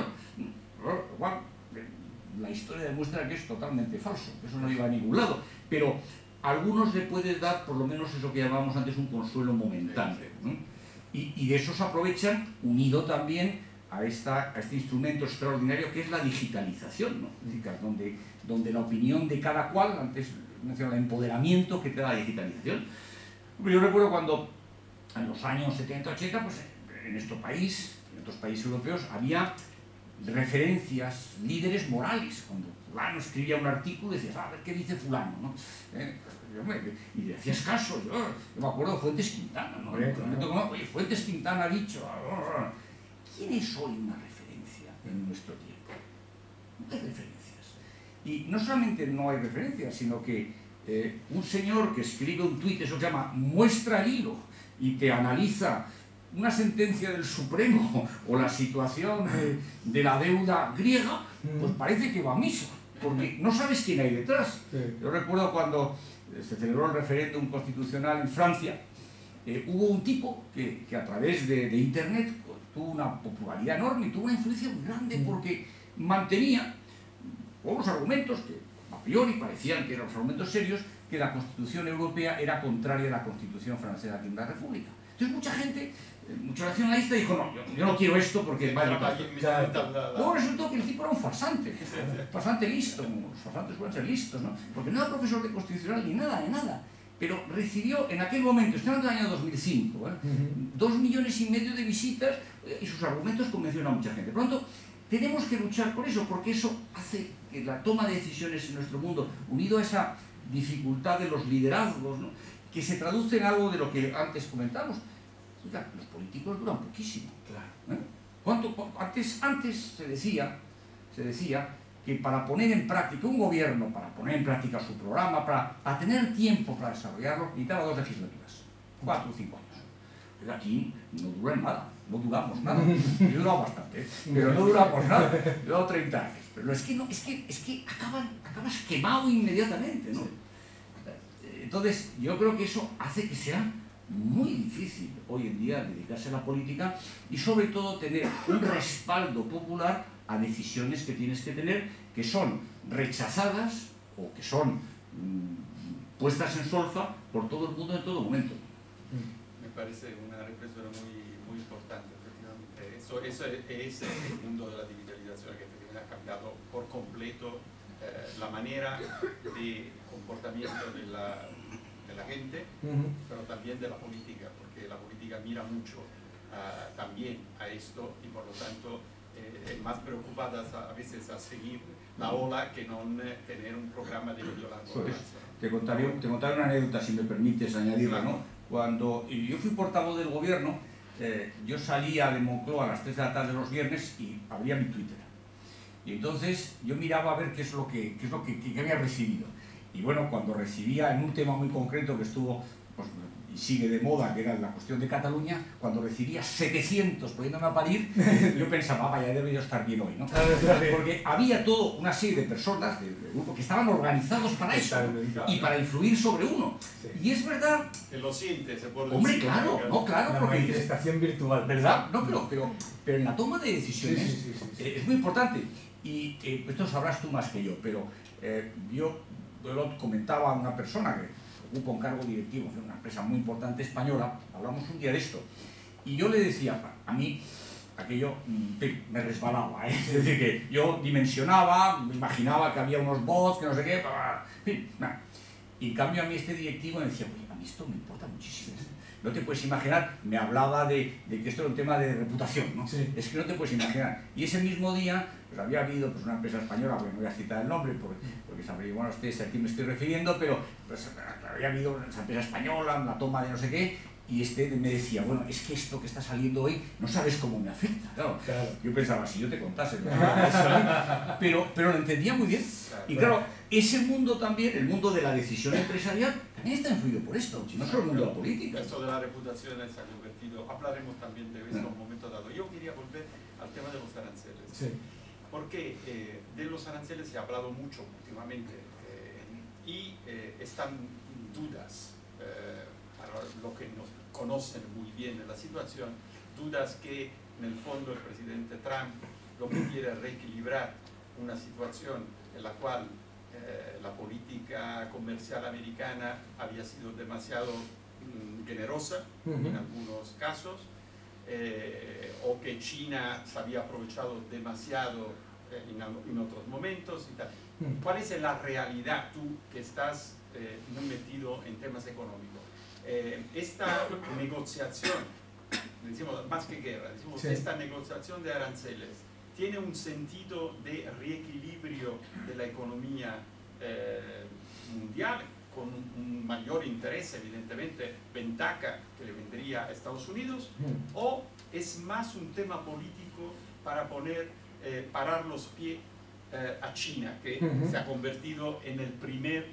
Speaker 1: Igual, la historia demuestra que es totalmente falso, que eso no lleva a ningún lado, pero a algunos le puede dar por lo menos eso que llamábamos antes un consuelo momentáneo, ¿no? Y de eso se aprovechan, unido también a este instrumento extraordinario que es la digitalización, ¿no? Es decir, donde la opinión de cada cual, antes mencionaba el empoderamiento que te da la digitalización. Yo recuerdo cuando en los años 70-80, pues en nuestro país, en otros países europeos, había referencias, líderes morales. Cuando fulano escribía un artículo, decías, a ver qué dice fulano, ¿no? Y le hacías caso. Yo me acuerdo de Fuentes Quintana, ¿no? Oye, Fuentes Quintana ha dicho... ¿Quién es hoy una referencia en nuestro tiempo? No hay referencias. Y no solamente no hay referencias, sino que un señor que escribe un tuit, eso se llama muestra el hilo, y te analiza una sentencia del Supremo o la situación de la deuda griega, pues parece que va a misa, porque no sabes quién hay detrás. Yo recuerdo cuando se celebró el referéndum constitucional en Francia, hubo un tipo que a través de internet tuvo una popularidad enorme y tuvo una influencia muy grande porque mantenía unos argumentos que a priori parecían que eran los argumentos serios, que la Constitución Europea era contraria a la Constitución Francesa de la Quinta República. Entonces mucha gente, mucho nacionalista dijo, no, yo no quiero esto porque vale. Luego resultó que el tipo era un farsante listo, los farsantes pueden ser listos, ¿no? Porque no era profesor de constitucional ni nada, pero recibió en aquel momento, estamos en el año 2005, 2,5 millones de visitas, y sus argumentos convencieron a mucha gente. Por lo tanto, tenemos que luchar por eso, porque eso hace que la toma de decisiones en nuestro mundo, unido a esa dificultad de los liderazgos, ¿no?, que se traduce en algo de lo que antes comentamos. Oiga, los políticos duran poquísimo. Antes se decía que para poner en práctica un gobierno, para poner en práctica su programa, para tener tiempo para desarrollarlo, necesitaba 2 legislaturas, 4 o 5 años. Pero aquí no dura nada, no duramos nada. Yo he durado bastante, pero no duramos nada. Yo he durado 30 años. Pero es que acabas quemado inmediatamente, ¿no? Entonces, yo creo que eso hace que sea muy difícil hoy en día dedicarse a la política y sobre todo tener un respaldo popular a decisiones que tienes que tener, que son rechazadas o que son puestas en solfa por todo el mundo en todo momento.
Speaker 2: Me parece una reflexión muy importante, efectivamente. Eso es el mundo de la digitalización que efectivamente ha cambiado por completo la manera de comportamiento de la gente, pero también de la política, porque la política mira mucho también a esto y por lo tanto es más preocupada a veces a seguir la ola que no tener un programa de medio largo plazo.
Speaker 1: Te contaré una anécdota, si me permites añadirla, ¿no? Cuando yo fui portavoz del gobierno, yo salía de Moncloa a las 3 de la tarde los viernes y abría mi Twitter. Y entonces yo miraba a ver qué había recibido. Y bueno, cuando recibía en un tema muy concreto que estuvo, pues, y sigue de moda, que era la cuestión de Cataluña, cuando recibía 700 poniéndome a parir, yo pensaba, vaya, debería estar bien hoy, ¿no? Porque había toda una serie de personas del grupo que estaban organizados para eso y para influir sobre uno. Y es verdad...
Speaker 2: Que lo siente, se puede decir.
Speaker 1: Hombre, claro, no, claro,
Speaker 3: la
Speaker 1: porque...
Speaker 3: manifestación virtual.
Speaker 1: ¿Verdad? No, pero en la toma de decisiones
Speaker 3: sí.
Speaker 1: Es muy importante. Y esto sabrás tú más que yo, pero yo lo comentaba a una persona que ocupa un cargo directivo en una empresa muy importante española, hablamos un día de esto, y yo le decía, a mí aquello me resbalaba, es decir, que yo dimensionaba, me imaginaba que había unos bots, que no sé qué, y en cambio a mí este directivo me decía, oye, a mí esto me importa muchísimo. No te puedes imaginar, me hablaba de que esto era un tema de reputación, ¿no? Sí. Es que no te puedes imaginar. Y ese mismo día, pues había habido pues, una empresa española, bueno, no voy a citar el nombre porque sabréis, bueno, ustedes a quién me estoy refiriendo, pero pues, había habido esa empresa española, una toma de no sé qué, y me decía, bueno, es que esto que está saliendo hoy, no sabes cómo me afecta. Claro. Yo pensaba, si yo te contase, pero lo entendía muy bien. Y claro, ese mundo también, el mundo de la decisión empresarial, también está influido por esto, no solo el mundo de la política.
Speaker 2: Esto de la reputación se ha convertido, hablaremos también de eso en un momento dado. Yo quería volver al tema de los aranceles.
Speaker 3: Sí.
Speaker 2: Porque de los aranceles se ha hablado mucho últimamente y están dudas, para los que nos conocen muy bien de la situación, dudas que en el fondo el presidente Trump lo que quiere es reequilibrar una situación en la cual la política comercial americana había sido demasiado generosa en algunos casos, o que China se había aprovechado demasiado en otros momentos y tal. ¿Cuál es la realidad, tú que estás muy metido en temas económicos? Esta negociación, decimos más que guerra, decimos esta negociación de aranceles, ¿tiene un sentido de reequilibrio de la economía mundial, con un mayor interés, evidentemente, ventaja que le vendría a Estados Unidos, o es más un tema político para parar los pies a China, que se ha convertido en el primer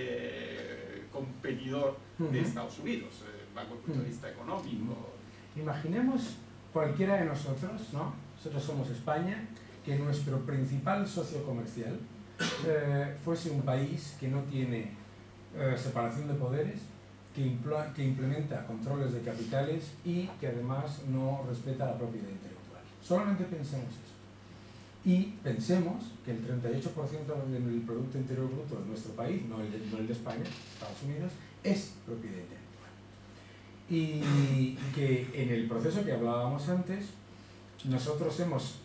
Speaker 2: competidor de Estados Unidos, bajo el punto de vista económico?
Speaker 3: Imaginemos cualquiera de nosotros, ¿no? Nosotros somos España, que nuestro principal socio comercial fuese un país que no tiene separación de poderes, que implementa controles de capitales y que además no respeta la propiedad intelectual. Solamente pensemos eso. Y pensemos que el 38% del Producto Interior Bruto de nuestro país, no el de España, Estados Unidos, es propiedad intelectual. Y que en el proceso que hablábamos antes, nosotros hemos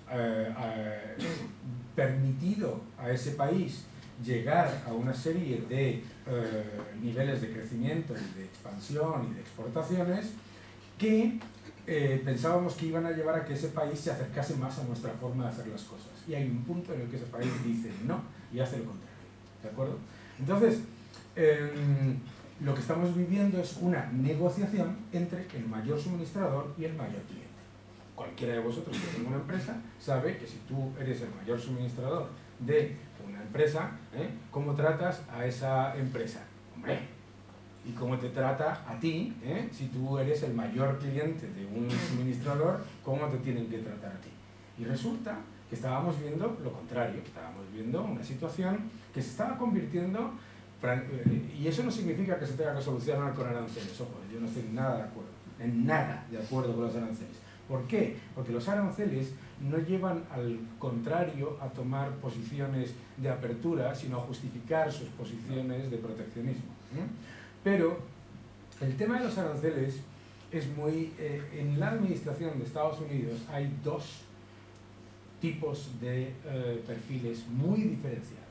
Speaker 3: permitido a ese país llegar a una serie de niveles de crecimiento y de expansión y de exportaciones que pensábamos que iban a llevar a que ese país se acercase más a nuestra forma de hacer las cosas. Y hay un punto en el que ese país dice no y hace lo contrario. ¿De acuerdo? Entonces, lo que estamos viviendo es una negociación entre el mayor suministrador y el mayor cliente. Cualquiera de vosotros que tenga una empresa sabe que si tú eres el mayor suministrador de una empresa, ¿cómo tratas a esa empresa? Hombre, ¿y cómo te trata a ti? Si tú eres el mayor cliente de un suministrador, ¿cómo te tienen que tratar a ti? Y resulta que estábamos viendo lo contrario, estábamos viendo una situación que se estaba convirtiendo Y eso no significa que se tenga que solucionar con aranceles. Ojo, yo no estoy nada de acuerdo, en nada de acuerdo con los aranceles. ¿Por qué? Porque los aranceles no llevan al contrario a tomar posiciones de apertura, sino a justificar sus posiciones de proteccionismo. Pero el tema de los aranceles es muy... en la administración de Estados Unidos hay dos tipos de perfiles muy diferenciados.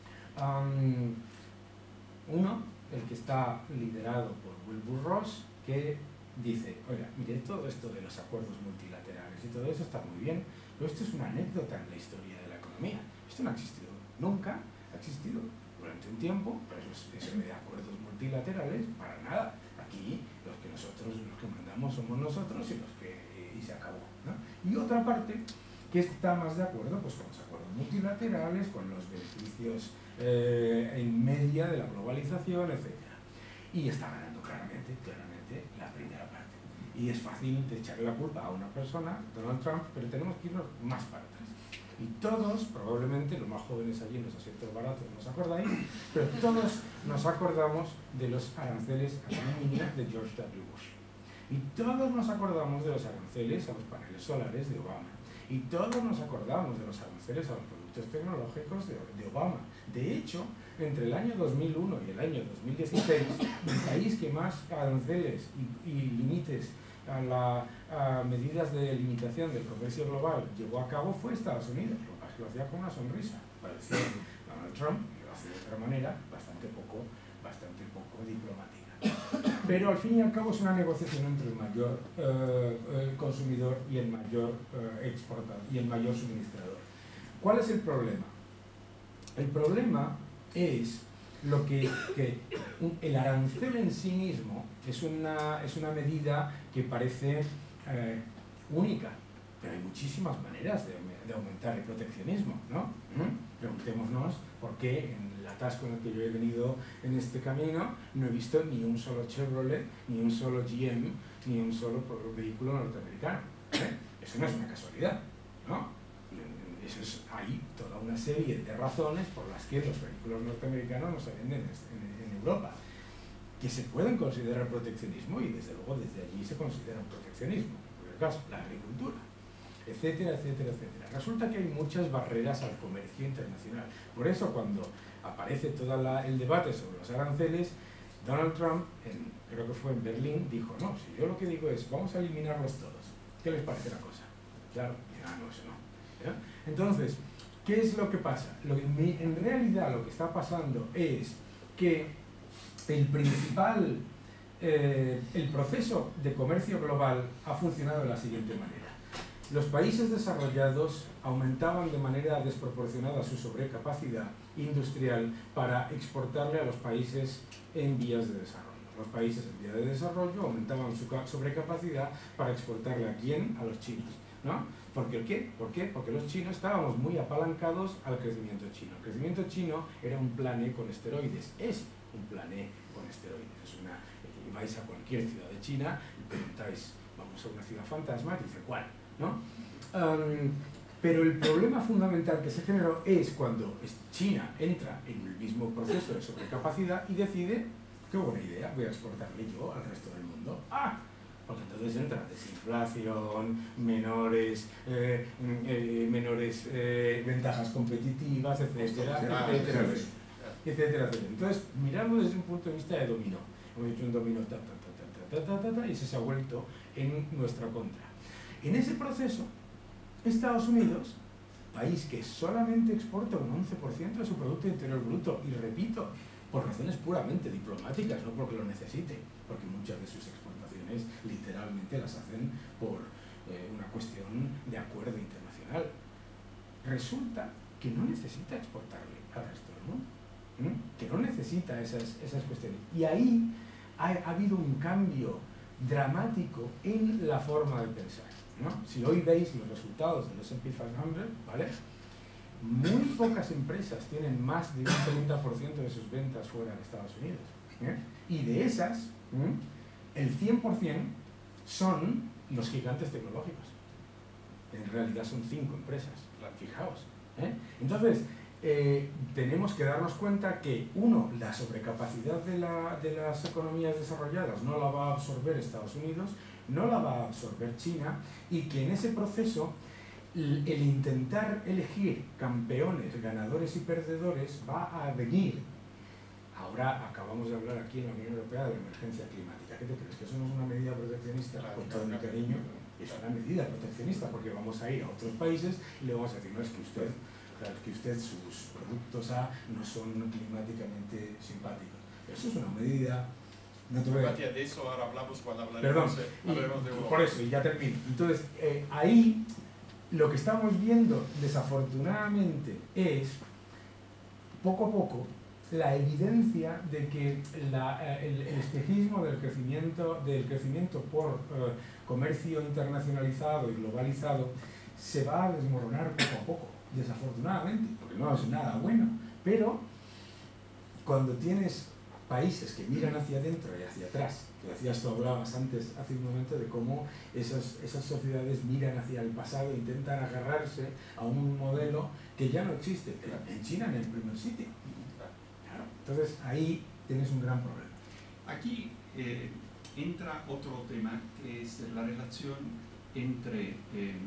Speaker 3: Uno, el que está liderado por Wilbur Ross, que dice, oiga, mire, todo esto de los acuerdos multilaterales y todo eso está muy bien, pero esto es una anécdota en la historia de la economía. Esto no ha existido nunca, ha existido durante un tiempo, pero eso de acuerdos multilaterales, para nada. Aquí los que mandamos somos nosotros y se acabó, ¿no? Y otra parte que está más de acuerdo pues, con los acuerdos multilaterales, con los beneficios en media de la globalización, etc. Y está ganando claramente la primera parte. Y es fácil de echarle la culpa a una persona, Donald Trump, pero tenemos que irnos más para atrás. Y todos, probablemente, los más jóvenes allí en los asientos baratos no os acordáis, pero todos nos acordamos de los aranceles a la mínima de George W. Bush. Y todos nos acordamos de los aranceles a los paneles solares de Obama. Y todos nos acordamos de los aranceles a los productos tecnológicos de Obama. De hecho, entre el año 2001 y el año 2016, el país que más aranceles y límites a medidas de limitación del comercio global llevó a cabo fue Estados Unidos. Lo que pasa es que lo hacía con una sonrisa, parecía Donald Trump, que lo hace de otra manera, bastante poco diplomática. Pero al fin y al cabo es una negociación entre el mayor consumidor y el mayor exportador y el mayor suministrador. ¿Cuál es el problema? El problema es que el arancel en sí mismo es una medida que parece única, pero hay muchísimas maneras de aumentar el proteccionismo, ¿no? Preguntémonos por qué en el atasco en el que yo he venido en este camino no he visto ni un solo Chevrolet, ni un solo GM, ni un solo vehículo norteamericano. Eso no es una casualidad, ¿no? Hay toda una serie de razones por las que los vehículos norteamericanos no se venden en Europa, que se pueden considerar proteccionismo y desde luego desde allí se considera un proteccionismo, por el caso, la agricultura, etcétera, etcétera, etcétera. Resulta que hay muchas barreras al comercio internacional. Por eso cuando aparece todo el debate sobre los aranceles, Donald Trump, creo que fue en Berlín, dijo, no, si yo lo que digo es, vamos a eliminarlos todos. ¿Qué les parece la cosa? Claro, no, eso no. ¿Ya? Entonces, ¿qué es lo que pasa? En realidad lo que está pasando es que el proceso de comercio global ha funcionado de la siguiente manera. Los países desarrollados aumentaban de manera desproporcionada su sobrecapacidad industrial para exportarle a los países en vías de desarrollo. Los países en vías de desarrollo aumentaban su sobrecapacidad para exportarle ¿a quién? A los chinos, ¿no? ¿Por qué? Porque los chinos estábamos muy apalancados al crecimiento chino. El crecimiento chino era un plané con esteroides, es un plané con esteroides. Vais a cualquier ciudad de China y preguntáis, vamos a una ciudad fantasma, y dice, ¿cuál? ¿No? Pero el problema fundamental que se generó es cuando China entra en el mismo proceso de sobrecapacidad y decide, qué buena idea, voy a exportarle yo al resto del mundo. Porque entonces entra desinflación, menores ventajas competitivas, etcétera, etcétera. Entonces, mirando desde un punto de vista de dominó. Hemos hecho un dominó y eso se ha vuelto en nuestra contra. En ese proceso, Estados Unidos, país que solamente exporta un 11% de su Producto Interior Bruto, y repito, por razones puramente diplomáticas, no porque lo necesite, porque muchas de sus exportaciones literalmente las hacen por una cuestión de acuerdo internacional. Resulta que no necesita exportarle al resto del mundo, que no necesita esas cuestiones. Y ahí ha habido un cambio dramático en la forma de pensar, ¿no? Si hoy veis los resultados del S&P 500, ¿vale? Muy pocas empresas tienen más de un 30% de sus ventas fuera de Estados Unidos. Y de esas, el 100% son los gigantes tecnológicos. En realidad son 5 empresas, fijaos. Entonces, tenemos que darnos cuenta que, uno, la sobrecapacidad de las economías desarrolladas no la va a absorber Estados Unidos, no la va a absorber China, y que en ese proceso el intentar elegir campeones, ganadores y perdedores va a venir. Ahora acabamos de hablar aquí en la Unión Europea de la emergencia climática. ¿Qué te crees? ¿Que eso no es una medida proteccionista? Con todo mi cariño, es una medida proteccionista, porque vamos a ir a otros países y le vamos a decir, no, es que usted sus productos A no son climáticamente simpáticos. Eso es una medida... No te voy a...
Speaker 2: De eso ahora hablamos cuando hablaremos de Europa.
Speaker 3: Por eso, y ya termino. Entonces, ahí lo que estamos viendo, desafortunadamente, es, poco a poco, la evidencia de que el espejismo del crecimiento por comercio internacionalizado y globalizado se va a desmoronar poco a poco, desafortunadamente, porque no es nada bueno. Pero cuando tienes países que miran hacia adentro y hacia atrás, que decías, tú hablabas antes, hace un momento, de cómo esas sociedades miran hacia el pasado e intentan agarrarse a un modelo que ya no existe, en China en el primer sitio. Entonces ahí tienes un gran problema.
Speaker 2: Aquí entra otro tema, que es la relación entre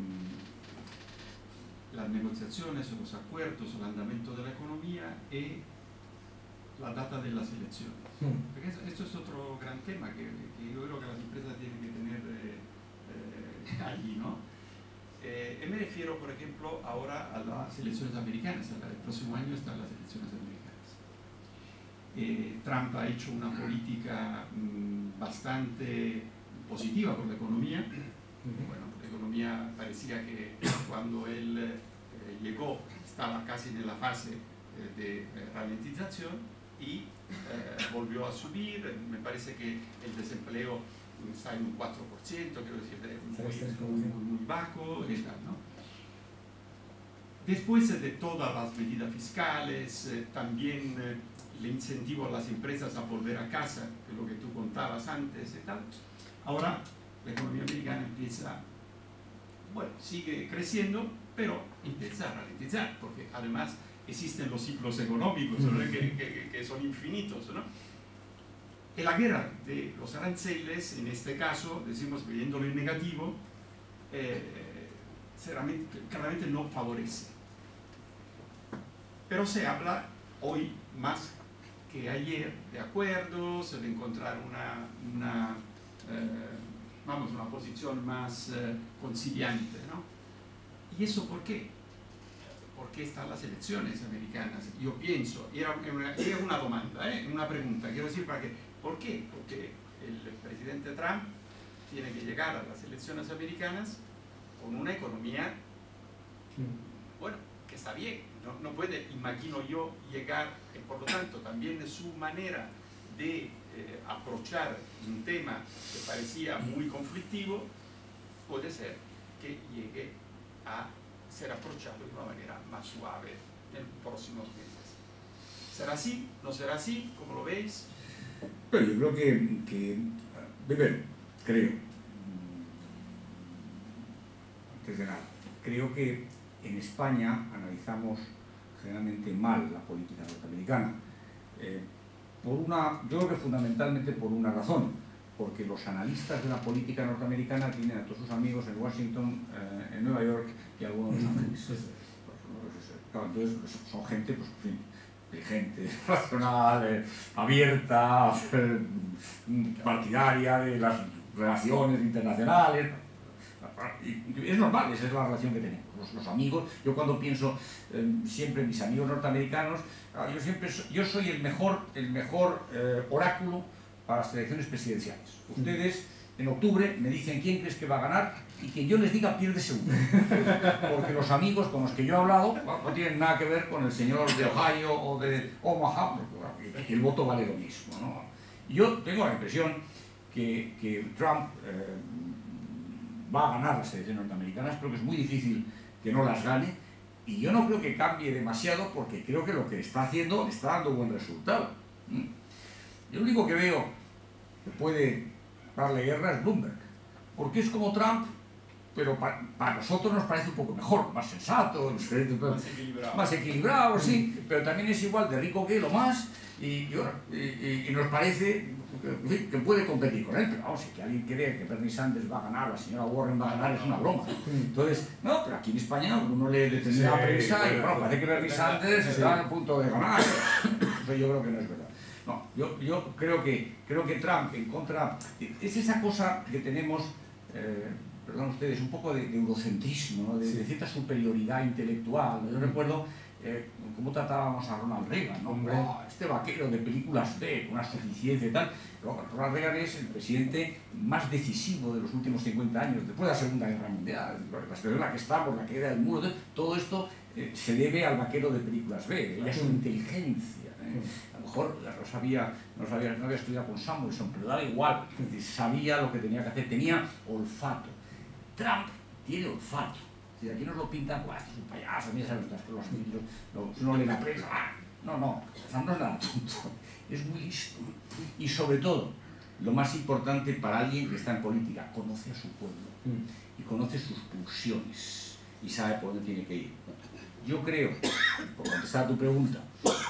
Speaker 2: las negociaciones o los acuerdos o el andamento de la economía y la data de las elecciones. Porque esto es otro gran tema que yo creo que las empresas tienen que tener allí, ¿no? Me refiero, por ejemplo, ahora a las elecciones americanas. El próximo año están las elecciones americanas. Trump ha hecho una política bastante positiva por la economía. Bueno, la economía parecía que cuando él llegó estaba casi en la fase de ralentización y volvió a subir. Me parece que el desempleo está en un 4%, quiero decir, muy bajo y tal, ¿no? Después de todas las medidas fiscales, también el incentivo a las empresas a volver a casa, que es lo que tú contabas antes y tal. Ahora la economía americana empieza, bueno, sigue creciendo, pero empieza a ralentizar, porque además existen los ciclos económicos, ¿no? que son infinitos, ¿no? En la guerra de los aranceles, en este caso, decimos, viéndolo en negativo, claramente no favorece. Pero se habla hoy más que ayer de acuerdos, de encontrar una posición más conciliante, ¿no? ¿Y eso por qué? ¿Por qué están las elecciones americanas? Yo pienso, era una demanda, una pregunta, quiero decir, ¿por qué? Porque el presidente Trump tiene que llegar a las elecciones americanas con una economía, bueno, que está bien, no puede, imagino yo, llegar, por lo tanto, también de su manera de aprovechar un tema que parecía muy conflictivo, puede ser que llegue a ser aprovechado de una manera más suave en los próximos meses. ¿Será así? ¿No será así? ¿Cómo lo veis?
Speaker 1: Pero yo creo que primero, creo, antes de nada, creo que en España analizamos generalmente mal la política norteamericana. Yo creo que fundamentalmente por una razón, porque los analistas de la política norteamericana tienen a todos sus amigos en Washington, en Nueva York y algunos en Los Ángeles. Entonces son gente, pues, en fin, inteligente, racional, abierta, partidaria de las relaciones internacionales. Y es normal, esa es la relación que tenemos. Los amigos, yo cuando pienso siempre en mis amigos norteamericanos, yo soy el mejor oráculo para las elecciones presidenciales. Ustedes en octubre me dicen quién crees que va a ganar y que yo les diga pierde seguro. Porque los amigos con los que yo he hablado no tienen nada que ver con el señor de Ohio o de Omaha, porque el voto vale lo mismo, ¿no? Yo tengo la impresión que Trump va a ganar las elecciones norteamericanas, creo que es muy difícil que no las gane, y yo no creo que cambie demasiado porque creo que lo que está haciendo le está dando buen resultado. Yo lo único que veo que puede darle guerra es Bloomberg, porque es como Trump, pero para nosotros nos parece un poco mejor, más sensato,
Speaker 2: Más equilibrado.
Speaker 1: equilibrado, sí, pero también es igual de rico que lo más, y nos parece que puede competir con él, pero vamos, si que alguien cree que Bernie Sanders va a ganar, la señora Warren va a ganar, es una broma. Entonces, no, pero aquí en España uno le tendría la prensa y bueno, parece que Bernie Sanders está a punto de ganar. Eso yo creo que no es verdad. No, yo creo que Trump en contra... Es esa cosa que tenemos, perdón ustedes, un poco de eurocentrismo, ¿no? de cierta superioridad intelectual, ¿no? Yo recuerdo cómo tratábamos a Ronald Reagan, ¿no? Oh, este vaquero de películas B, con una suficiencia y tal. Ronald Reagan es el presidente más decisivo de los últimos 50 años, después de la Segunda Guerra Mundial, la situación en la que estamos, la caída del muro, todo esto se debe al vaquero de películas B, y a su inteligencia. A lo mejor no había estudiado con Samuelson, pero daba igual, sabía lo que tenía que hacer, tenía olfato. Trump tiene olfato. Si aquí nos lo pintan, pues es un payaso, mira, sabes, los niños, no lee la prensa. No es nada tonto, es muy listo. Y sobre todo, lo más importante para alguien que está en política, conoce a su pueblo y conoce sus pulsiones y sabe por dónde tiene que ir. Yo creo, por contestar a tu pregunta,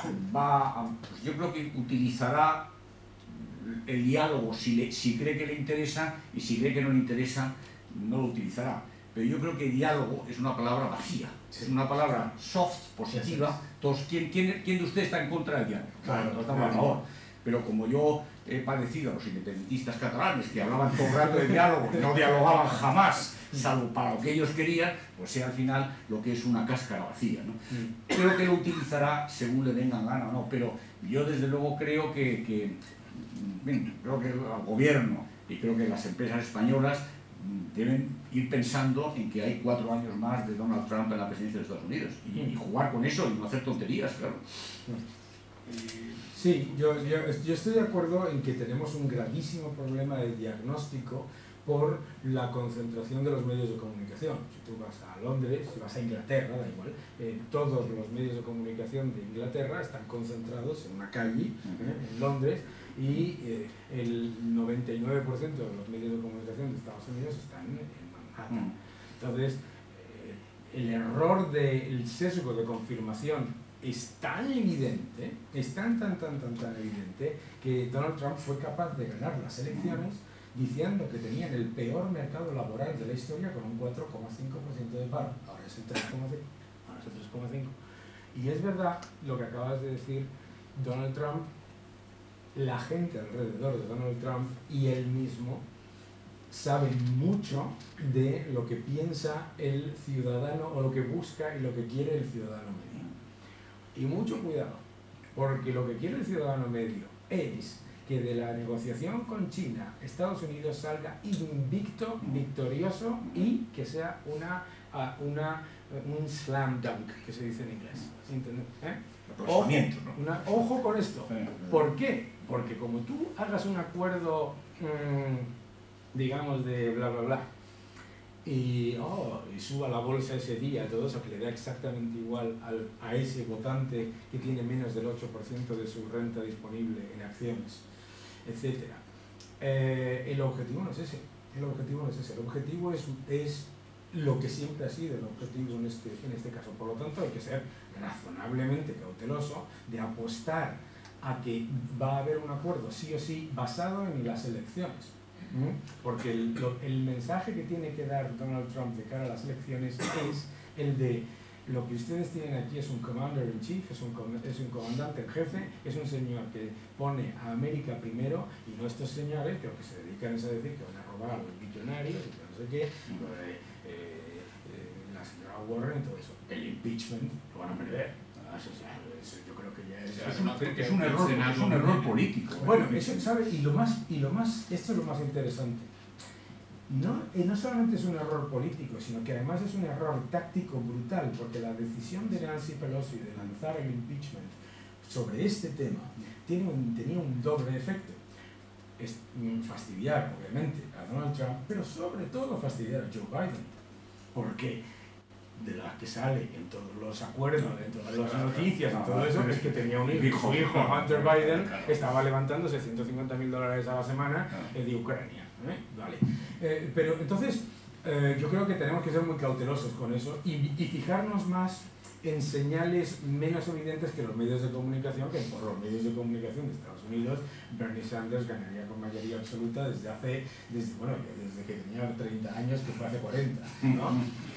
Speaker 1: pues yo creo que utilizará el diálogo si cree que le interesa, y si cree que no le interesa, no lo utilizará. Pero yo creo que diálogo es una palabra vacía, es una palabra soft, positiva. Todos, ¿quién de ustedes está en contra del diálogo? Claro, todos estamos a favor. Pero como yo he padecido a los independentistas catalanes que hablaban todo el rato de diálogo, no dialogaban jamás, salvo para lo que ellos querían, pues sea al final lo que es una cáscara vacía, ¿no? Creo que lo utilizará según le vengan gana o no, pero yo desde luego creo que creo que el gobierno y creo que las empresas españolas deben ir pensando en que hay 4 años más de Donald Trump en la presidencia de Estados Unidos y jugar con eso y no hacer tonterías, claro.
Speaker 3: Sí, yo estoy de acuerdo en que tenemos un gravísimo problema de diagnóstico por la concentración de los medios de comunicación. Si tú vas a Londres, si vas a Inglaterra, da igual, todos los medios de comunicación de Inglaterra están concentrados en una calle, en Londres, y el 99% de los medios de comunicación de Estados Unidos están en Manhattan. Entonces, el error del sesgo de confirmación es tan evidente, es tan evidente, que Donald Trump fue capaz de ganar las elecciones diciendo que tenían el peor mercado laboral de la historia con un 4,5% de paro. Ahora es el 3,5%. Y es verdad lo que acabas de decir, Donald Trump, la gente alrededor de Donald Trump y él mismo saben mucho de lo que piensa el ciudadano o lo que busca y lo que quiere el ciudadano medio. Y mucho cuidado, porque lo que quiere el ciudadano medio es que de la negociación con China, Estados Unidos salga invicto, victorioso y que sea un slam dunk, que se dice en inglés. Ojo con esto. ¿Por qué? Porque como tú hagas un acuerdo, digamos, de bla bla bla, y suba la bolsa ese día, todo eso que le da exactamente igual a ese votante que tiene menos del 8% de su renta disponible en acciones, etc. El objetivo no es ese. El objetivo es lo que siempre ha sido el objetivo en este caso. Por lo tanto, hay que ser razonablemente cauteloso de apostar a que va a haber un acuerdo sí o sí basado en las elecciones. Porque el mensaje que tiene que dar Donald Trump de cara a las elecciones es el de lo que ustedes tienen aquí es un commander in chief, es un comandante en jefe, es un señor que pone a América primero, y no estos señores que lo que se dedican es a decir que van a robar a los millonarios y que no sé qué, la señora Warren y todo eso. El impeachment lo van a perder. Eso yo creo que ya
Speaker 1: es un error político.
Speaker 3: Bueno, eso, ¿sabe? Y lo más, esto es lo más interesante. No solamente es un error político, sino que además es un error táctico brutal, porque la decisión de Nancy Pelosi de lanzar el impeachment sobre este tema tenía un doble efecto. Es fastidiar, obviamente, a Donald Trump, pero sobre todo fastidiar a Joe Biden. ¿Por qué? De las que sale en todos los acuerdos, en todas las noticias, en todo eso, es que tenía un hijo. Su hijo, Hunter Biden, estaba levantándose $150.000 a la semana de Ucrania. ¿Vale? Pero entonces, Yo creo que tenemos que ser muy cautelosos con eso y fijarnos más en señales menos evidentes que los medios de comunicación, que por los medios de comunicación de Estados Unidos Bernie Sanders ganaría con mayoría absoluta desde que tenía 30 años, que fue hace 40, ¿no?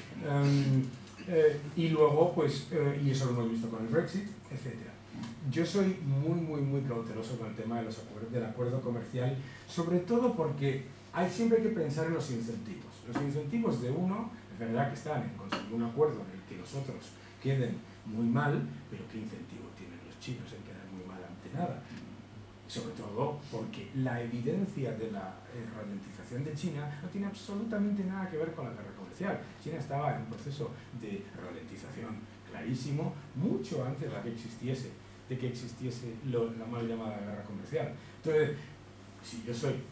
Speaker 3: Y luego, pues, y eso lo hemos visto con el Brexit, etc. Yo soy muy cauteloso con el tema de del acuerdo comercial, sobre todo porque siempre hay que pensar en los incentivos. Los incentivos de uno, es verdad que están en conseguir un acuerdo en el que los otros queden muy mal, pero ¿qué incentivo tienen los chinos en quedar muy mal ante nada? Sobre todo porque la evidencia de la ralentización de China no tiene absolutamente nada que ver con la guerra comercial. China estaba en un proceso de ralentización clarísimo, mucho antes de que existiese la mal llamada guerra comercial. Entonces, si yo soy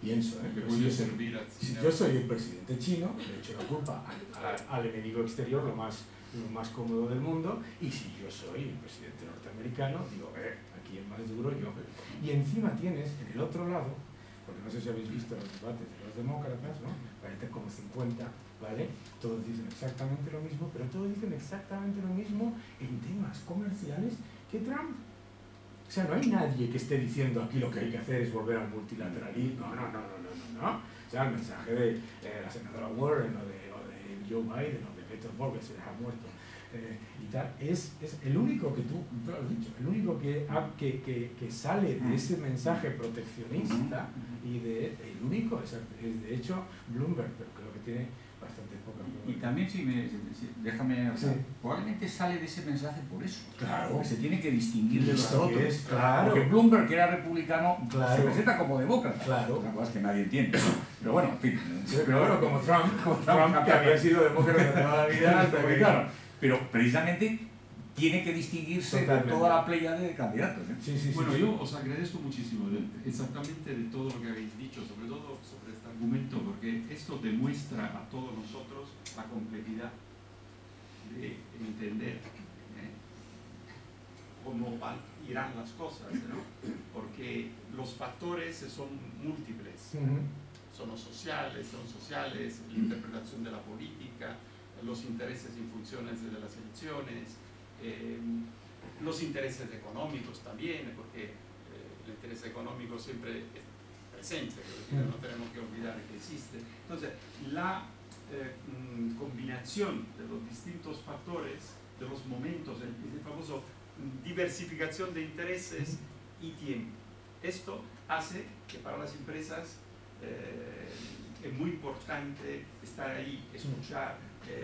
Speaker 3: el presidente chino, le echo la culpa al enemigo exterior lo más cómodo del mundo, y si yo soy el presidente norteamericano, digo, aquí el más duro yo. Y encima tienes en el otro lado, porque no sé si habéis visto los debates de los demócratas, ¿no? Parecen como 50, ¿vale? Todos dicen exactamente lo mismo, pero todos dicen exactamente lo mismo en temas comerciales que Trump. O sea, no hay nadie que esté diciendo aquí lo que hay que hacer es volver al multilateralismo. No. O sea, el mensaje de la senadora Warren o de Joe Biden o de Beto O'Rourke, que se les ha muerto, y tal, es el único que tú lo has dicho, el único que sale de ese mensaje proteccionista, y el único es de hecho Bloomberg, pero creo que tiene bastante poca.
Speaker 1: Y también, déjame, probablemente sale de ese mensaje por eso. Claro. Porque se tiene que distinguir de los otros.
Speaker 3: Claro.
Speaker 1: Porque Bloomberg, que era republicano, se presenta como demócrata.
Speaker 3: Claro.
Speaker 1: Una cosa que nadie entiende. Pero bueno, en fin.
Speaker 3: Pero bueno, como Trump que había sido demócrata toda la vida.
Speaker 1: Claro. Pero precisamente tiene que distinguirse de toda la pléyade de candidatos.
Speaker 2: Bueno, yo os agradezco muchísimo exactamente de todo lo que habéis dicho, sobre todo sobre este argumento, porque esto demuestra a todos nosotros la complejidad de entender cómo irán las cosas, ¿no? Porque los factores son múltiples, son sociales, la interpretación de la política, los intereses y funciones de las elecciones, los intereses económicos también, porque el interés económico siempre es presente, no tenemos que olvidar que existe. Entonces, la combinación de los distintos factores, de los momentos, el famoso diversificación de intereses y tiempo. Esto hace que para las empresas es muy importante estar ahí, escuchar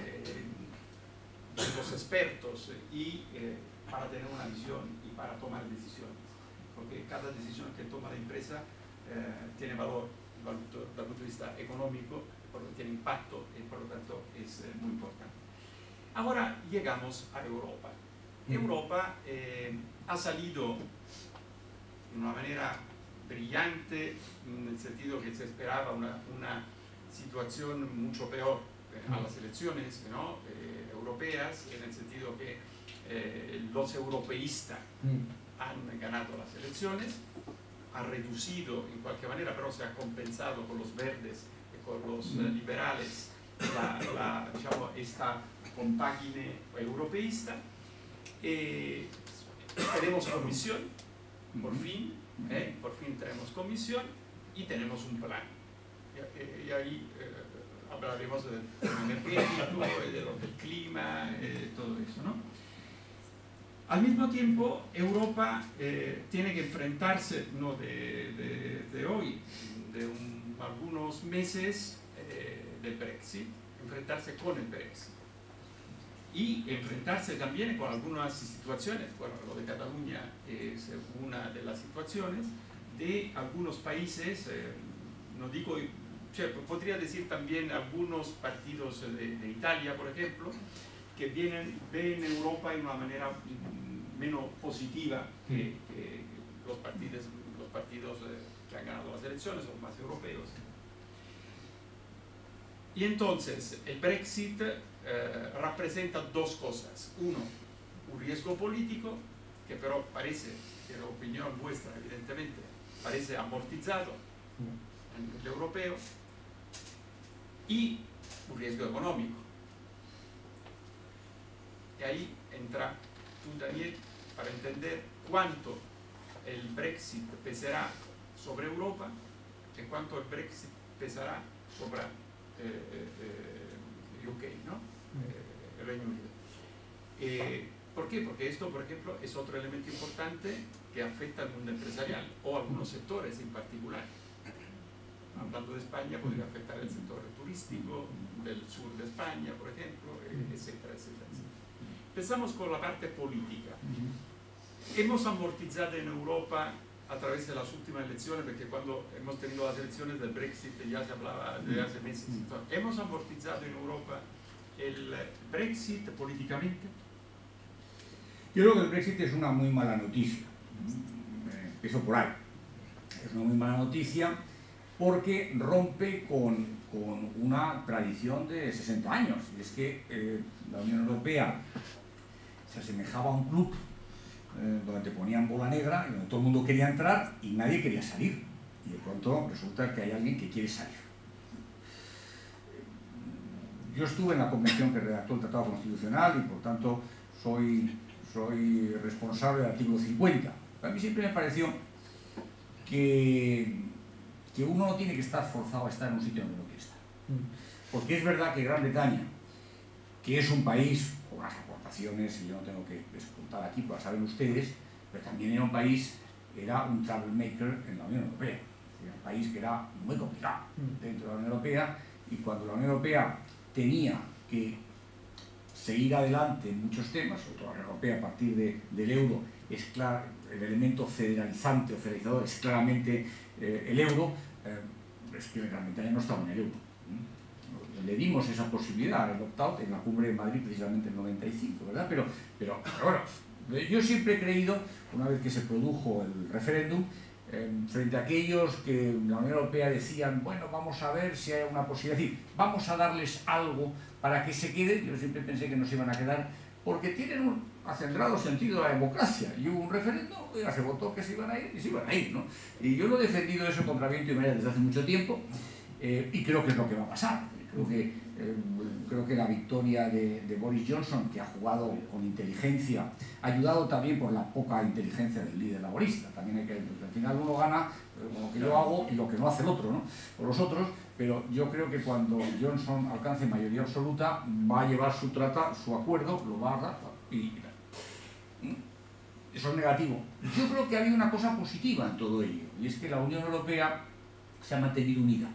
Speaker 2: los expertos y para tener una visión y para tomar decisiones, porque cada decisión que toma la empresa tiene valor desde el punto de vista económico, porque tiene impacto y por lo tanto es muy importante. Ahora llegamos a Europa. Europa ha salido de una manera brillante, en el sentido que se esperaba una situación mucho peor a las elecciones, ¿no? Europeas, en el sentido que los europeístas han ganado las elecciones, ha reducido en cualquier manera, pero se ha compensado con los verdes y con los liberales digamos, esta compagine europeísta. Tenemos comisión, por fin tenemos comisión y tenemos un plan. Y ahí hablaremos del energético, del clima, todo eso, ¿no? Al mismo tiempo, Europa tiene que enfrentarse, no de hoy, de algunos meses del Brexit, enfrentarse con el Brexit. Y enfrentarse también con algunas situaciones, bueno, lo de Cataluña es una de las situaciones, de algunos países, no digo, podría decir también algunos partidos de Italia, por ejemplo, que ven Europa de una manera menos positiva que los partidos que han ganado las elecciones, o más europeos. Y entonces, el Brexit representa dos cosas. Uno, un riesgo político, que pero parece, que la opinión vuestra evidentemente, parece amortizado a nivel europeo, y un riesgo económico. Y ahí entra tú, Daniel, para entender cuánto el Brexit pesará sobre Europa y cuánto el Brexit pesará sobre UK, ¿no? El Reino Unido. ¿Por qué? Porque esto, por ejemplo, es otro elemento importante que afecta al mundo empresarial o a algunos sectores en particular. Hablando de España, podría afectar el sector turístico del sur de España, por ejemplo, etcétera, etcétera, etcétera. Empezamos con la parte política. Hemos amortizado en Europa a través de las últimas elecciones, porque cuando hemos tenido las elecciones del Brexit ya se hablaba de hace meses. Entonces, hemos amortizado en Europa el Brexit políticamente.
Speaker 1: Yo creo que el Brexit es una muy mala noticia. Empiezo por ahí. Es una muy mala noticia porque rompe con una tradición de 60 años. Y es que la Unión Europea se asemejaba a un club donde te ponían bola negra y donde todo el mundo quería entrar y nadie quería salir. Y de pronto resulta que hay alguien que quiere salir. Yo estuve en la convención que redactó el Tratado Constitucional y por tanto soy responsable del artículo 50. A mí siempre me pareció que uno no tiene que estar forzado a estar en un sitio donde no quiere estar. Porque es verdad que Gran Bretaña, que es un país con unas aportaciones, y yo no tengo que descontar aquí, pues lo saben ustedes, pero también era un país, era un troublemaker en la Unión Europea. Era un país que era muy complicado dentro de la Unión Europea, y cuando la Unión Europea tenía que seguir adelante en muchos temas, sobre todo la Unión Europea a partir del euro, es claro, el elemento federalizante o federalizador es claramente el euro, es que Gran Bretaña no estaba en el euro. Le dimos esa posibilidad, el opt-out, en la cumbre de Madrid precisamente en el 95, ¿verdad? Pero bueno, yo siempre he creído, una vez que se produjo el referéndum, frente a aquellos que la Unión Europea decían, bueno, vamos a ver si hay una posibilidad, es decir, vamos a darles algo para que se queden, yo siempre pensé que no se iban a quedar, porque tienen un acendrado sentido de la democracia, y hubo un referéndum, ya se votó que se iban a ir, y se iban a ir, ¿no? Y yo lo he defendido eso contra viento y marea desde hace mucho tiempo, y creo que es lo que va a pasar. Creo que la victoria de Boris Johnson, que ha jugado con inteligencia, ayudado también por la poca inteligencia del líder laborista. También hay que, al final uno gana con lo que yo hago y lo que no hace el otro, ¿no? O los otros, pero yo creo que cuando Johnson alcance mayoría absoluta va a llevar su acuerdo, lo va a dar y eso es negativo. Yo creo que ha habido una cosa positiva en todo ello, y es que la Unión Europea se ha mantenido unida.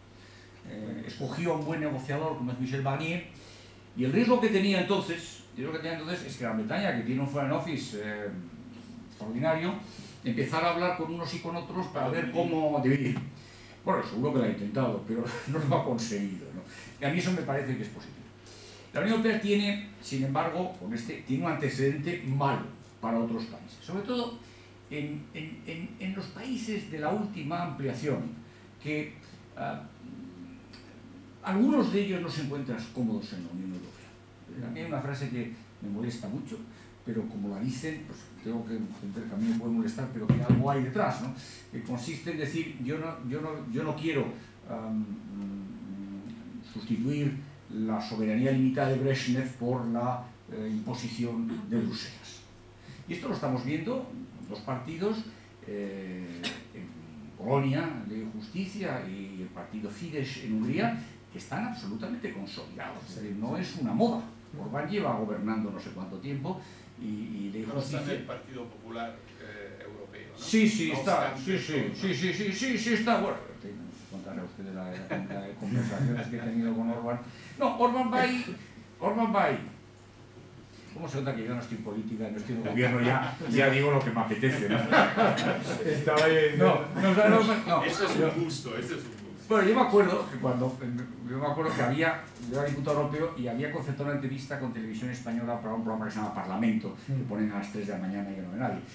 Speaker 1: Escogió a un buen negociador como es Michel Barnier, y el riesgo que tenía entonces es que Gran Bretaña, que tiene un Foreign Office extraordinario, empezara a hablar con unos y con otros para ver cómo dividir. Bueno, seguro que lo ha intentado, pero no lo ha conseguido, ¿no? Y a mí eso me parece que es positivo. La Unión Europea tiene, sin embargo, tiene un antecedente malo para otros países, sobre todo en los países de la última ampliación, que algunos de ellos no se encuentran cómodos en la Unión Europea. A mí hay una frase que me molesta mucho, pero como la dicen, pues tengo que entender que a mí me puede molestar, pero que algo hay detrás, ¿no? Que consiste en decir, yo no quiero sustituir la soberanía limitada de Brezhnev por la imposición de Bruselas. Y esto lo estamos viendo en dos partidos, en Polonia, de Justicia, y el partido Fidesz en Hungría, que están absolutamente consolidados. Es decir, no es una moda. Orbán lleva gobernando no sé cuánto tiempo y de Justicia...
Speaker 2: Está en el Partido Popular Europeo, ¿no?
Speaker 1: Sí, está. Sí, está. Bueno, contaré a ustedes la cantidad de conversaciones que he tenido con Orbán. No, Orbán va ahí. ¿Cómo se nota que yo no estoy en política, no estoy en gobierno, ya digo lo que me apetece, ¿no?
Speaker 3: Estaba ahí.
Speaker 2: No. Eso es un gusto,
Speaker 1: Bueno, yo me acuerdo que yo era diputado europeo y había concertado una entrevista con Televisión Española para un programa que se llama Parlamento, que ponen a las 3 de la mañana y que no ve nadie.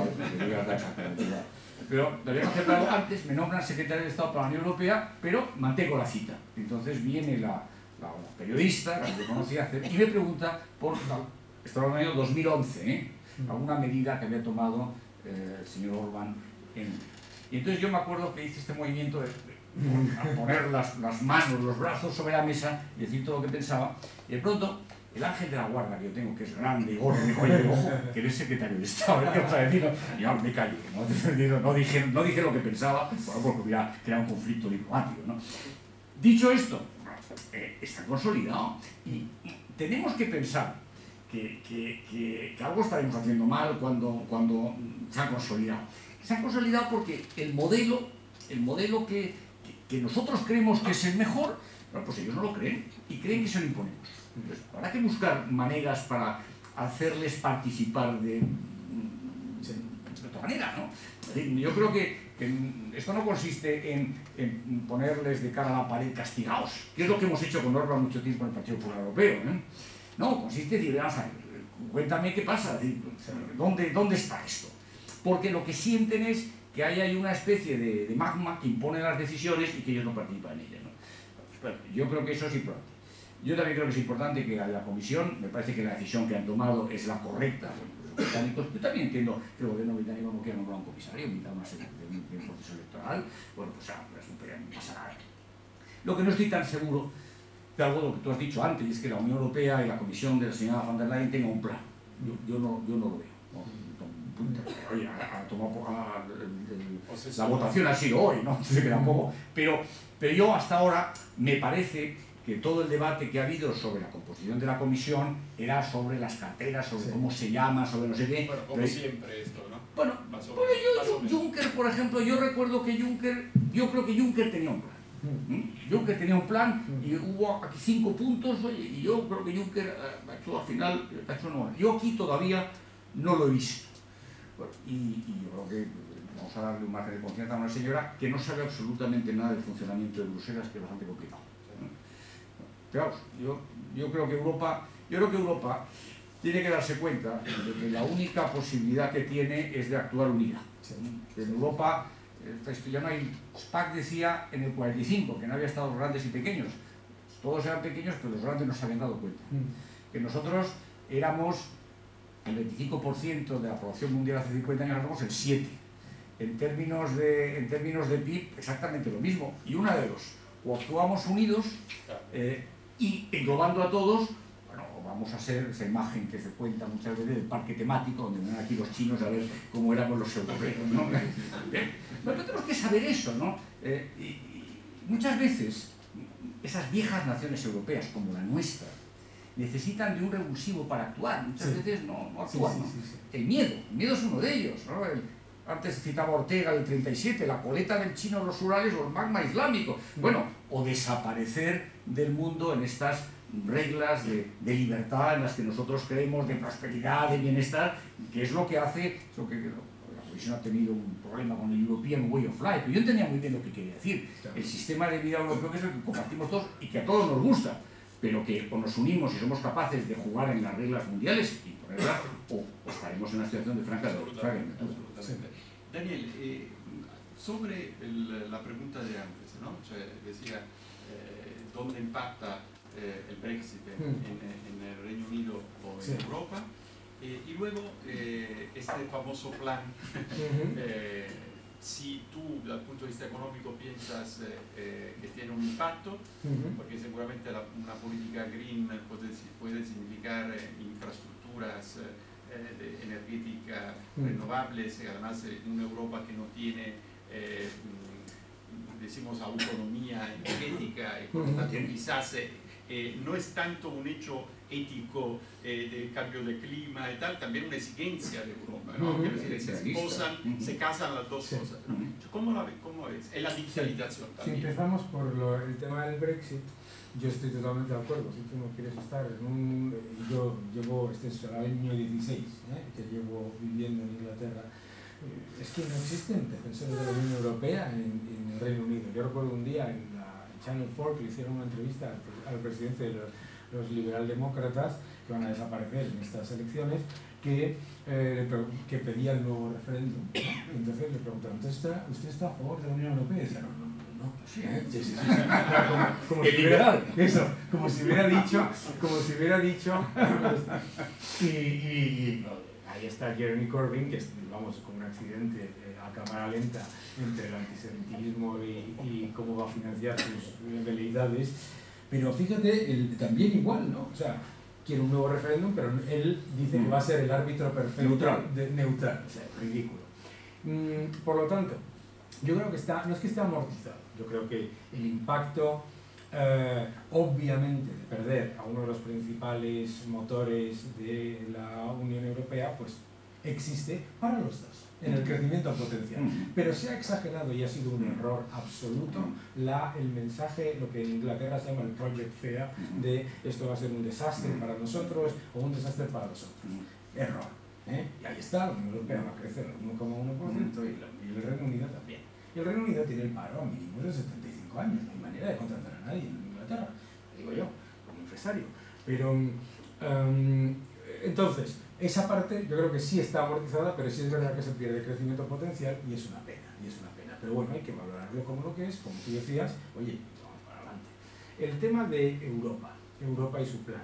Speaker 1: Pero lo había concertado antes, me nombran secretario de Estado para la Unión Europea, pero mantengo la cita. Entonces viene la periodista, la que conocí hacer, y me pregunta por, esto era en el año 2011, alguna medida que había tomado el señor Orbán. Y entonces yo me acuerdo que hice este movimiento de a poner las manos, los brazos sobre la mesa y decir todo lo que pensaba. Y de pronto, el ángel de la guarda que yo tengo, que es grande y gordo, me dijo, oye, ojo, que eres secretario de Estado, a ver qué vas a decir. Y yo me callé, no dije lo que pensaba, porque hubiera creado un conflicto diplomático, ¿no? Dicho esto, está consolidado y tenemos que pensar que algo estaremos haciendo mal cuando se ha consolidado. Se ha consolidado porque el modelo que nosotros creemos que es el mejor, bueno, pues ellos no lo creen y creen que se lo imponemos. Entonces, habrá que buscar maneras para hacerles participar de otra manera, ¿no? Es decir, yo creo que esto no consiste en ponerles de cara a la pared castigados, que es lo que hemos hecho con Orbán mucho tiempo en el Partido Popular Europeo, ¿eh? No, consiste en decir, vamos a ver, cuéntame qué pasa, ¿dónde está esto? Porque lo que sienten es que hay una especie de magma que impone las decisiones y que ellos no participan en ellas, ¿no? Bueno, yo creo que eso es importante. Yo también creo que es importante que la comisión, me parece que la decisión que han tomado es la correcta. Los británicos, yo también entiendo que el gobierno británico no quiera nombrar un comisario, invitar una serie de un proceso electoral, bueno, pues no pasa nada. Lo que no estoy tan seguro de algo de lo que tú has dicho antes, y es que la Unión Europea y la comisión de la señora von der Leyen tengan un plan. Yo no lo veo. ¿No? Oye, la votación ha sido hoy, ¿no? Entonces queda poco. Pero yo hasta ahora me parece que todo el debate que ha habido sobre la composición de la comisión era sobre las carteras, sobre cómo se llama, sobre no sé qué.
Speaker 2: Bueno, como siempre esto, ¿no?
Speaker 1: Bueno, Juncker, por ejemplo, yo recuerdo que yo creo que Juncker tenía un plan. Juncker tenía un plan y hubo aquí 5 puntos, y yo creo que Juncker al final ha hecho no. Yo aquí todavía no lo he visto. Bueno, y yo creo que vamos a darle un margen de confianza a una señora que no sabe absolutamente nada del funcionamiento de Bruselas, que es bastante complicado. Pero yo creo que Europa tiene que darse cuenta de que la única posibilidad que tiene es de actuar unida. En Europa, esto ya no hay. Spack decía en el 45 que no había estados grandes y pequeños. Todos eran pequeños, pero los grandes no se habían dado cuenta. Que nosotros éramos el 25% de la población mundial hace 50 años, éramos el 7%. En términos de PIB, exactamente lo mismo. Y una de dos, o actuamos unidos y englobando a todos, bueno, vamos a ser esa imagen que se cuenta muchas veces del parque temático, donde van aquí los chinos a ver cómo éramos los europeos, ¿no? Pero tenemos que saber eso, ¿no? Y muchas veces esas viejas naciones europeas, como la nuestra, necesitan de un revulsivo para actuar. Muchas veces no actúan, ¿no? El miedo es uno de ellos, ¿no? Antes citaba Ortega del 37, la coleta del chino en los Urales o el magma islámico. Bueno, o desaparecer del mundo en estas reglas de libertad en las que nosotros creemos, de prosperidad, de bienestar, que es lo que hace, eso que la Comisión ha tenido un problema con el European Way of Life, pero yo entendía muy bien lo que quería decir. El sistema de vida europeo, que es el que compartimos todos y que a todos nos gusta, pero que o nos unimos y somos capaces de jugar en las reglas mundiales y ponerlas, o estaremos en una situación de franca
Speaker 2: Daniel, sobre la pregunta de antes, ¿no? O sea, decía, ¿dónde impacta el Brexit en el Reino Unido o en Europa? Y luego, este famoso plan, si tú, desde el punto de vista económico, piensas que tiene un impacto, porque seguramente una política green puede significar infraestructuras energéticas renovables, además en una Europa que no tiene, decimos, autonomía energética, y por lo tanto quizás no es tanto un hecho ético de cambio de clima y tal, también una exigencia de Europa, ¿no? Quiero decir, se casan las dos cosas, ¿no? ¿Cómo es? Es la digitalización también.
Speaker 3: Si empezamos por el tema del Brexit, yo estoy totalmente de acuerdo. Si tú no quieres estar en yo llevo, este es el año 16 que llevo viviendo en Inglaterra, es que no existen defensores de la Unión Europea en el Reino Unido. Yo recuerdo un día en Channel 4 que le hicieron una entrevista al presidente de los liberaldemócratas, que van a desaparecer en estas elecciones, que pedía el nuevo referéndum. Entonces le preguntaron, ¿usted está a favor de la Unión Europea? Y dice, no. Sí. Como si hubiera, eso, como si hubiera dicho y ahí está Jeremy Corbyn, que es, vamos, con un accidente a cámara lenta entre el antisemitismo y cómo va a financiar sus veleidades. Pero fíjate, también igual, ¿no? O sea, quiere un nuevo referéndum, pero él dice que va a ser el árbitro perfecto neutral. O sea, ridículo. Por lo tanto, yo creo que no es que esté amortizado, yo creo que el impacto, obviamente, de perder a uno de los principales motores de la Unión Europea, pues existe para los dos, en el crecimiento potencial. Pero se ha exagerado y ha sido un error absoluto el mensaje, lo que en Inglaterra se llama el Project Fear, de esto va a ser un desastre para nosotros o un desastre para nosotros. Error. Y ahí está, la Unión Europea va a crecer al 1,1% y el Reino Unido también. Y el Reino Unido tiene el paro mínimo de 75 años, no hay manera de contratar a nadie en Inglaterra, digo yo, como empresario. Pero, entonces, esa parte yo creo que sí está amortizada, pero sí es verdad que se pierde crecimiento potencial y es una pena, Pero bueno, hay que valorarlo como lo que es, como tú decías, oye, vamos para adelante. El tema de Europa y su plan.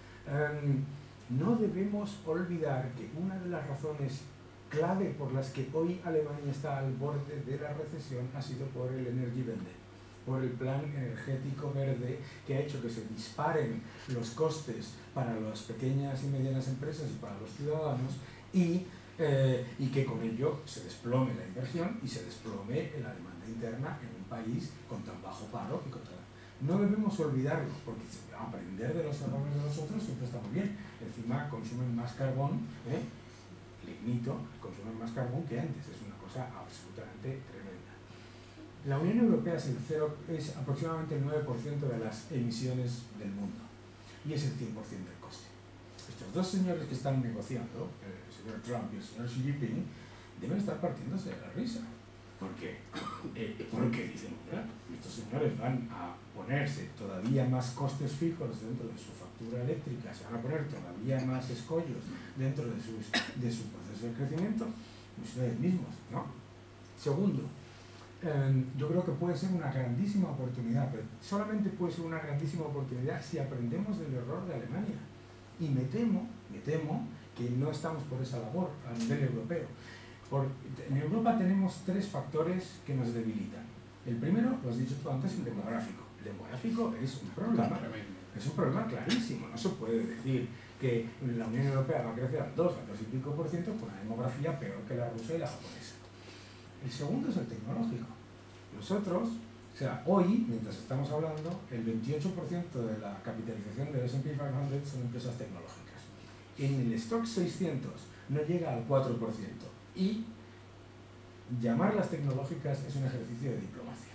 Speaker 3: No debemos olvidar que una de las razones clave por las que hoy Alemania está al borde de la recesión ha sido por el Energiewende, por el plan energético verde que ha hecho que se disparen los costes para las pequeñas y medianas empresas y para los ciudadanos y que con ello se desplome la inversión y se desplome la demanda interna en un país con tan bajo paro y con tan... No debemos olvidarlo, porque aprender de los errores de los otros siempre está muy bien. Encima consumen más carbón, lignito, consumen más carbón que antes. Es una cosa absolutamente tremenda. La Unión Europea es aproximadamente el 9% de las emisiones del mundo y es el 100% del coste. Estos dos señores que están negociando, el señor Trump y el señor Xi Jinping, deben estar partiéndose de la risa. ¿Por qué? Porque dicen, estos señores van a ponerse todavía más costes fijos dentro de su factura eléctrica, se van a poner todavía más escollos dentro de su proceso de crecimiento, ustedes mismos, ¿no? Segundo, yo creo que puede ser una grandísima oportunidad, pero solamente puede ser una grandísima oportunidad si aprendemos del error de Alemania. Y me temo que no estamos por esa labor a nivel europeo. En Europa tenemos tres factores que nos debilitan. El primero, lo has dicho tú antes, el demográfico. El demográfico es un problema clarísimo. No se puede decir que la Unión Europea va a crecer al 2 y pico por ciento con una demografía peor que la rusa y la japonesa. El segundo es el tecnológico. Nosotros, o sea, hoy, mientras estamos hablando, el 28% de la capitalización del S&P 500 son empresas tecnológicas. En el stock 600 no llega al 4%. Y llamarlas tecnológicas es un ejercicio de diplomacia.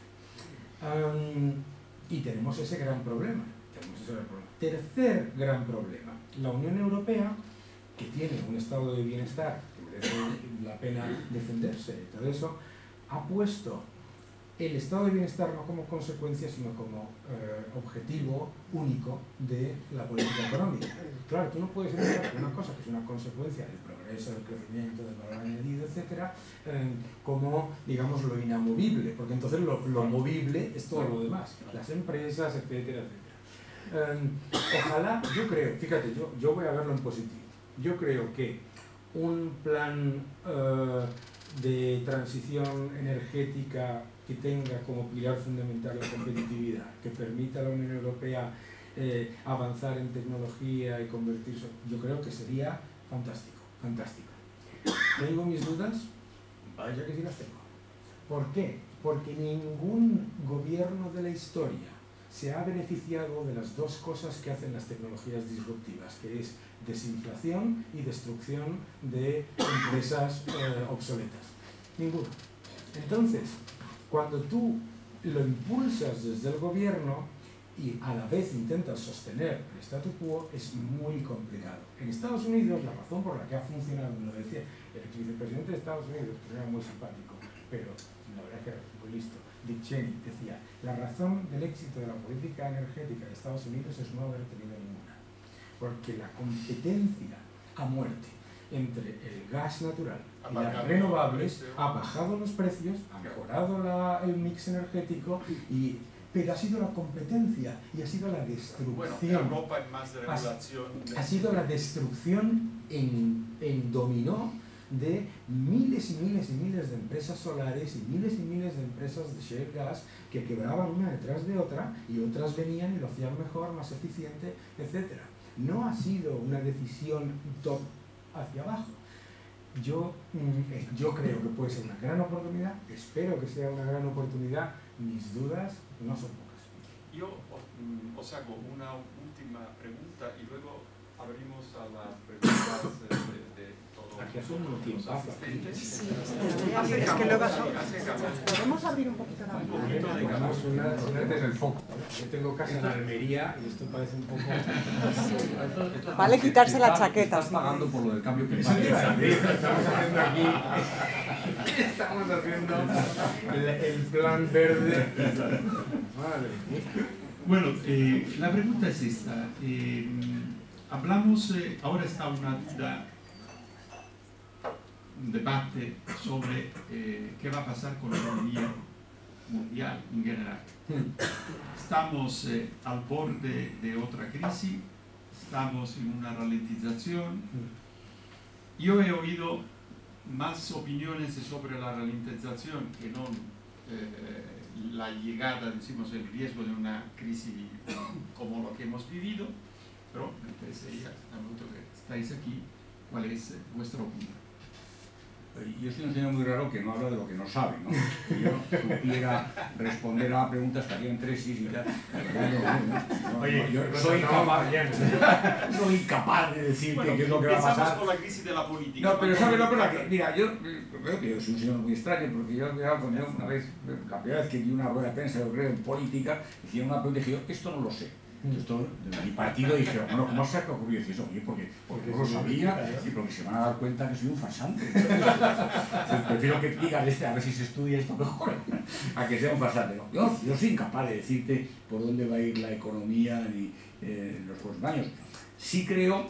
Speaker 3: Y tenemos ese gran problema. Tercer gran problema. La Unión Europea, que tiene un estado de bienestar que merece la pena defenderse y todo eso, ha puesto el estado de bienestar no como consecuencia, sino como objetivo único de la política económica. Claro, tú no puedes pensar una cosa que es una consecuencia del progreso, del crecimiento, del valor añadido, etcétera, como, digamos, lo inamovible, porque entonces lo movible es todo lo demás, las empresas, etcétera, etcétera. Ojalá, yo creo, fíjate, yo voy a verlo en positivo. Yo creo que un plan de transición energética que tenga como pilar fundamental la competitividad, que permita a la Unión Europea avanzar en tecnología y convertirse, yo creo que sería fantástico. ¿Tengo mis dudas? Vaya que sí las tengo. ¿Por qué? Porque ningún gobierno de la historia se ha beneficiado de las dos cosas que hacen las tecnologías disruptivas, que es desinflación y destrucción de empresas obsoletas. Ninguno. Entonces, cuando tú lo impulsas desde el gobierno y a la vez intentas sostener el statu quo, es muy complicado. En Estados Unidos, la razón por la que ha funcionado, me lo decía el vicepresidente de Estados Unidos, que era muy simpático, pero la verdad es que era muy listo, Dick Cheney, decía, la razón del éxito de la política energética de Estados Unidos es no haber tenido ninguna. Porque la competencia a muerte entre el gas natural y las renovables ha bajado los precios, ha mejorado el mix energético, pero ha sido la competencia y ha sido la destrucción.
Speaker 2: Bueno, Europa es más de regulación.
Speaker 3: Ha sido la destrucción en dominó de miles y miles y miles de empresas solares y miles de empresas de shale gas que quebraban una detrás de otra y otras venían y lo hacían mejor, más eficiente, etc. No ha sido una decisión top hacia abajo. Yo creo que puede ser una gran oportunidad, espero que sea una gran oportunidad, mis dudas no son pocas.
Speaker 2: Yo os hago una última pregunta y luego abrimos a las preguntas de todos
Speaker 3: Aquí hace un tiempo.
Speaker 2: asistentes.
Speaker 4: Es que luego podemos abrir un poquito la
Speaker 3: Ponemos una desde el foco. Yo tengo casa en Almería y esto parece un poco...
Speaker 4: Vale quitarse la chaqueta.
Speaker 1: Estás pagando por lo del cambio
Speaker 3: Eso te
Speaker 1: climático.
Speaker 3: iba a decir, estamos haciendo aquí... Estamos haciendo el plan verde. Madre mía.
Speaker 2: Bueno, la pregunta es esta. Hablamos, ahora está un debate sobre qué va a pasar con la economía mundial en general. Estamos al borde de otra crisis, estamos en una ralentización. Yo he oído más opiniones sobre la ralentización que no la llegada, decimos, el riesgo de una crisis como lo que hemos vivido, pero me interesaría, al momento que estáis aquí, ¿cuál es vuestra opinión?
Speaker 1: Yo soy un señor muy raro que no habla de lo que no sabe, ¿no? Si yo supiera responder a preguntas que harían 3 sí y tal.
Speaker 3: Oye,
Speaker 1: yo soy incapaz de decirte
Speaker 2: Bueno,
Speaker 1: qué es lo que va a pasar.
Speaker 2: empezamos con la crisis de la política.
Speaker 1: No, pero ¿sabes lo que mira, yo creo que yo soy un señor muy extraño, porque yo una vez, la primera vez que di una rueda de prensa, yo creo, en política, decía una pregunta y dije yo, esto no lo sé. Esto, de mi partido dije, bueno, ¿cómo se ha ocurrido decir eso? Oye, porque no lo sabía y porque se van a dar cuenta que soy un farsante. Prefiero que digan a ver si se estudia esto mejor, a que sea un farsante. No, yo soy incapaz de decirte por dónde va a ir la economía ni en los próximos años. Sí creo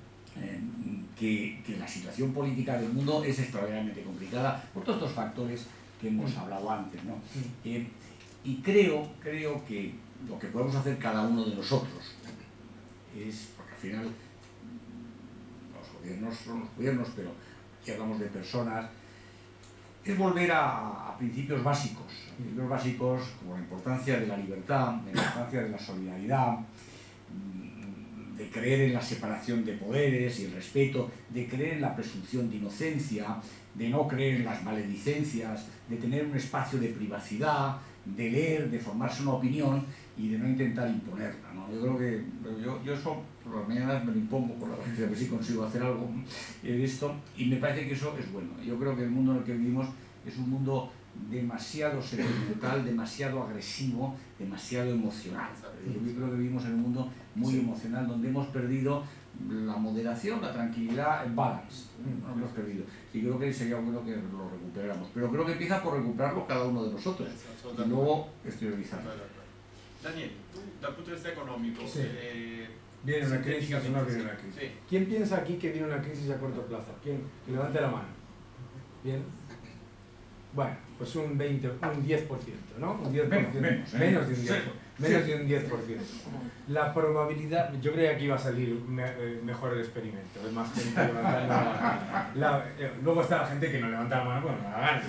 Speaker 1: que la situación política del mundo es extraordinariamente complicada por todos estos factores que hemos hablado antes, ¿no? Y creo que lo que podemos hacer cada uno de nosotros es, porque al final los gobiernos son los gobiernos, pero si hablamos de personas, es volver a principios básicos como la importancia de la libertad, la importancia de la solidaridad, de creer en la separación de poderes y el respeto, de creer en la presunción de inocencia, de no creer en las maledicencias, de tener un espacio de privacidad, de leer, de formarse una opinión y de no intentar imponerla, ¿no? Yo creo que yo eso por las mañanas me lo impongo por la noche, a ver si consigo hacer algo de esto, y me parece que eso es bueno. Yo creo que el mundo en el que vivimos es un mundo demasiado sentimental, demasiado agresivo, demasiado emocional. Yo creo que vivimos en un mundo muy emocional, donde hemos perdido la moderación, la tranquilidad, el balance. Lo hemos perdido. Y creo que sería bueno que lo recuperáramos. Pero creo que empieza por recuperarlo cada uno de nosotros. Y luego exteriorizarlo.
Speaker 2: Daniel, tú, desde el punto de vista económico,
Speaker 3: Sí. ¿Viene una crisis o no viene una crisis?
Speaker 2: Sí.
Speaker 3: ¿Quién piensa aquí que viene una crisis a corto plazo? ¿Quién? Que levante la mano. ¿Bien? Bueno, pues un 10%, ¿no? Un 10%. Menos de un 10%. Menos de un 10%. La probabilidad, yo creía que iba a salir mejor el experimento, hay más gente levantando la mano. Luego está la gente que no levanta la mano, bueno, no la gana.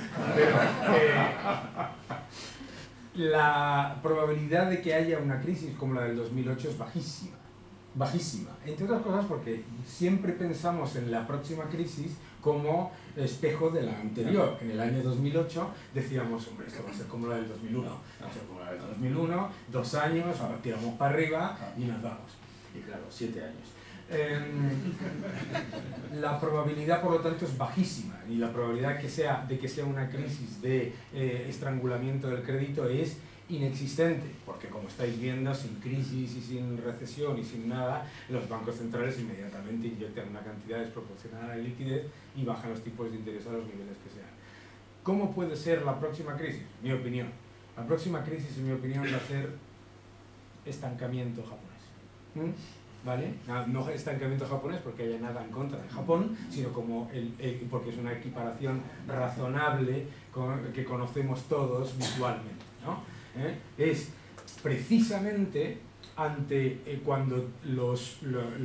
Speaker 3: Pero la probabilidad de que haya una crisis como la del 2008 es bajísima. Bajísima. Entre otras cosas porque siempre pensamos en la próxima crisis como espejo de la anterior. En el año 2008 decíamos, hombre, esto va a ser como la del 2001. Va a ser como la del 2001, 2 años, tiramos para arriba y nos vamos. Y claro, 7 años. La probabilidad, por lo tanto, es bajísima. Y la probabilidad de que sea una crisis de estrangulamiento del crédito es inexistente, porque como estáis viendo, sin crisis y sin recesión y sin nada, los bancos centrales inmediatamente inyectan una cantidad desproporcionada de liquidez y bajan los tipos de interés a los niveles que sean. ¿Cómo puede ser la próxima crisis? Mi opinión. La próxima crisis, en mi opinión, va a ser estancamiento japonés. ¿Vale? No estancamiento japonés porque haya nada en contra de Japón, sino como porque es una equiparación razonable que conocemos todos visualmente, ¿no? Es precisamente cuando los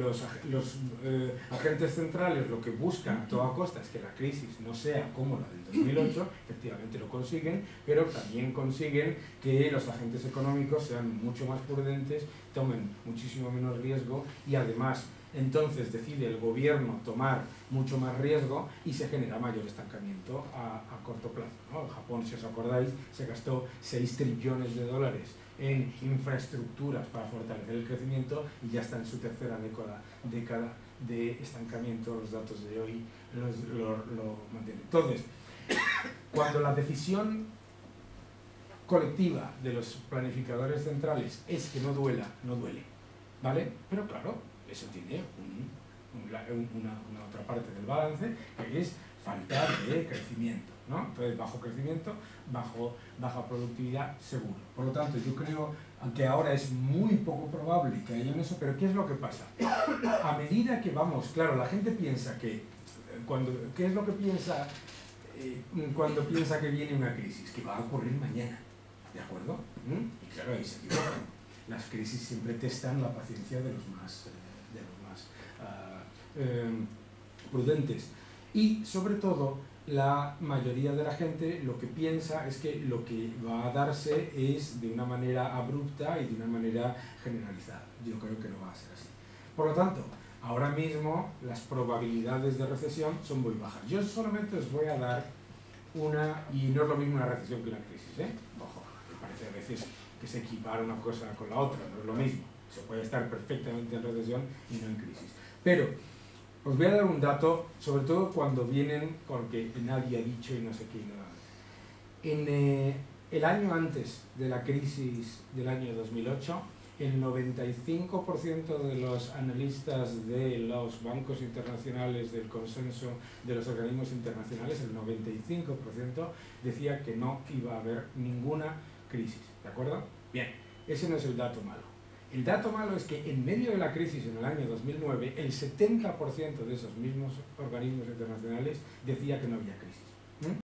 Speaker 3: agentes centrales lo que buscan a toda costa es que la crisis no sea como la del 2008, efectivamente lo consiguen, pero también consiguen que los agentes económicos sean mucho más prudentes, tomen muchísimo menos riesgo y además entonces decide el gobierno tomar mucho más riesgo y se genera mayor estancamiento a corto plazo, ¿no? En Japón, si os acordáis, se gastó 6 trillones de dólares en infraestructuras para fortalecer el crecimiento y ya está en su tercera década de estancamiento. Los datos de hoy lo mantienen. Entonces, cuando la decisión colectiva de los planificadores centrales es que no duela, no duele, ¿vale? Pero claro, eso tiene una otra parte del balance, que es falta de crecimiento, ¿no? Entonces, bajo crecimiento, baja productividad, seguro. Por lo tanto, yo creo que ahora es muy poco probable que haya eso, pero ¿qué es lo que pasa? A medida que vamos, claro, la gente piensa que, ¿qué es lo que piensa cuando piensa que viene una crisis? Que va a ocurrir mañana, ¿de acuerdo? Y claro, ahí se equivocan. Las crisis siempre testan la paciencia de los más prudentes. Y sobre todo, la mayoría de la gente lo que piensa es que lo que va a darse es de una manera abrupta y de una manera generalizada. Yo creo que no va a ser así. Por lo tanto, ahora mismo las probabilidades de recesión son muy bajas. Yo solamente os voy a dar una, y no es lo mismo una recesión que una crisis, ¿eh? Ojo, me parece a veces que se equipara una cosa con la otra, no es lo mismo. Se puede estar perfectamente en recesión y no en crisis. Pero os voy a dar un dato, sobre todo cuando vienen con que nadie ha dicho y no sé qué. En el año antes de la crisis del año 2008, el 95% de los analistas de los bancos internacionales, del consenso de los organismos internacionales, el 95% decía que no iba a haber ninguna crisis. ¿De acuerdo? Bien, ese no es el dato malo. El dato malo es que en medio de la crisis en el año 2009, el 70% de esos mismos organismos internacionales decía que no había crisis.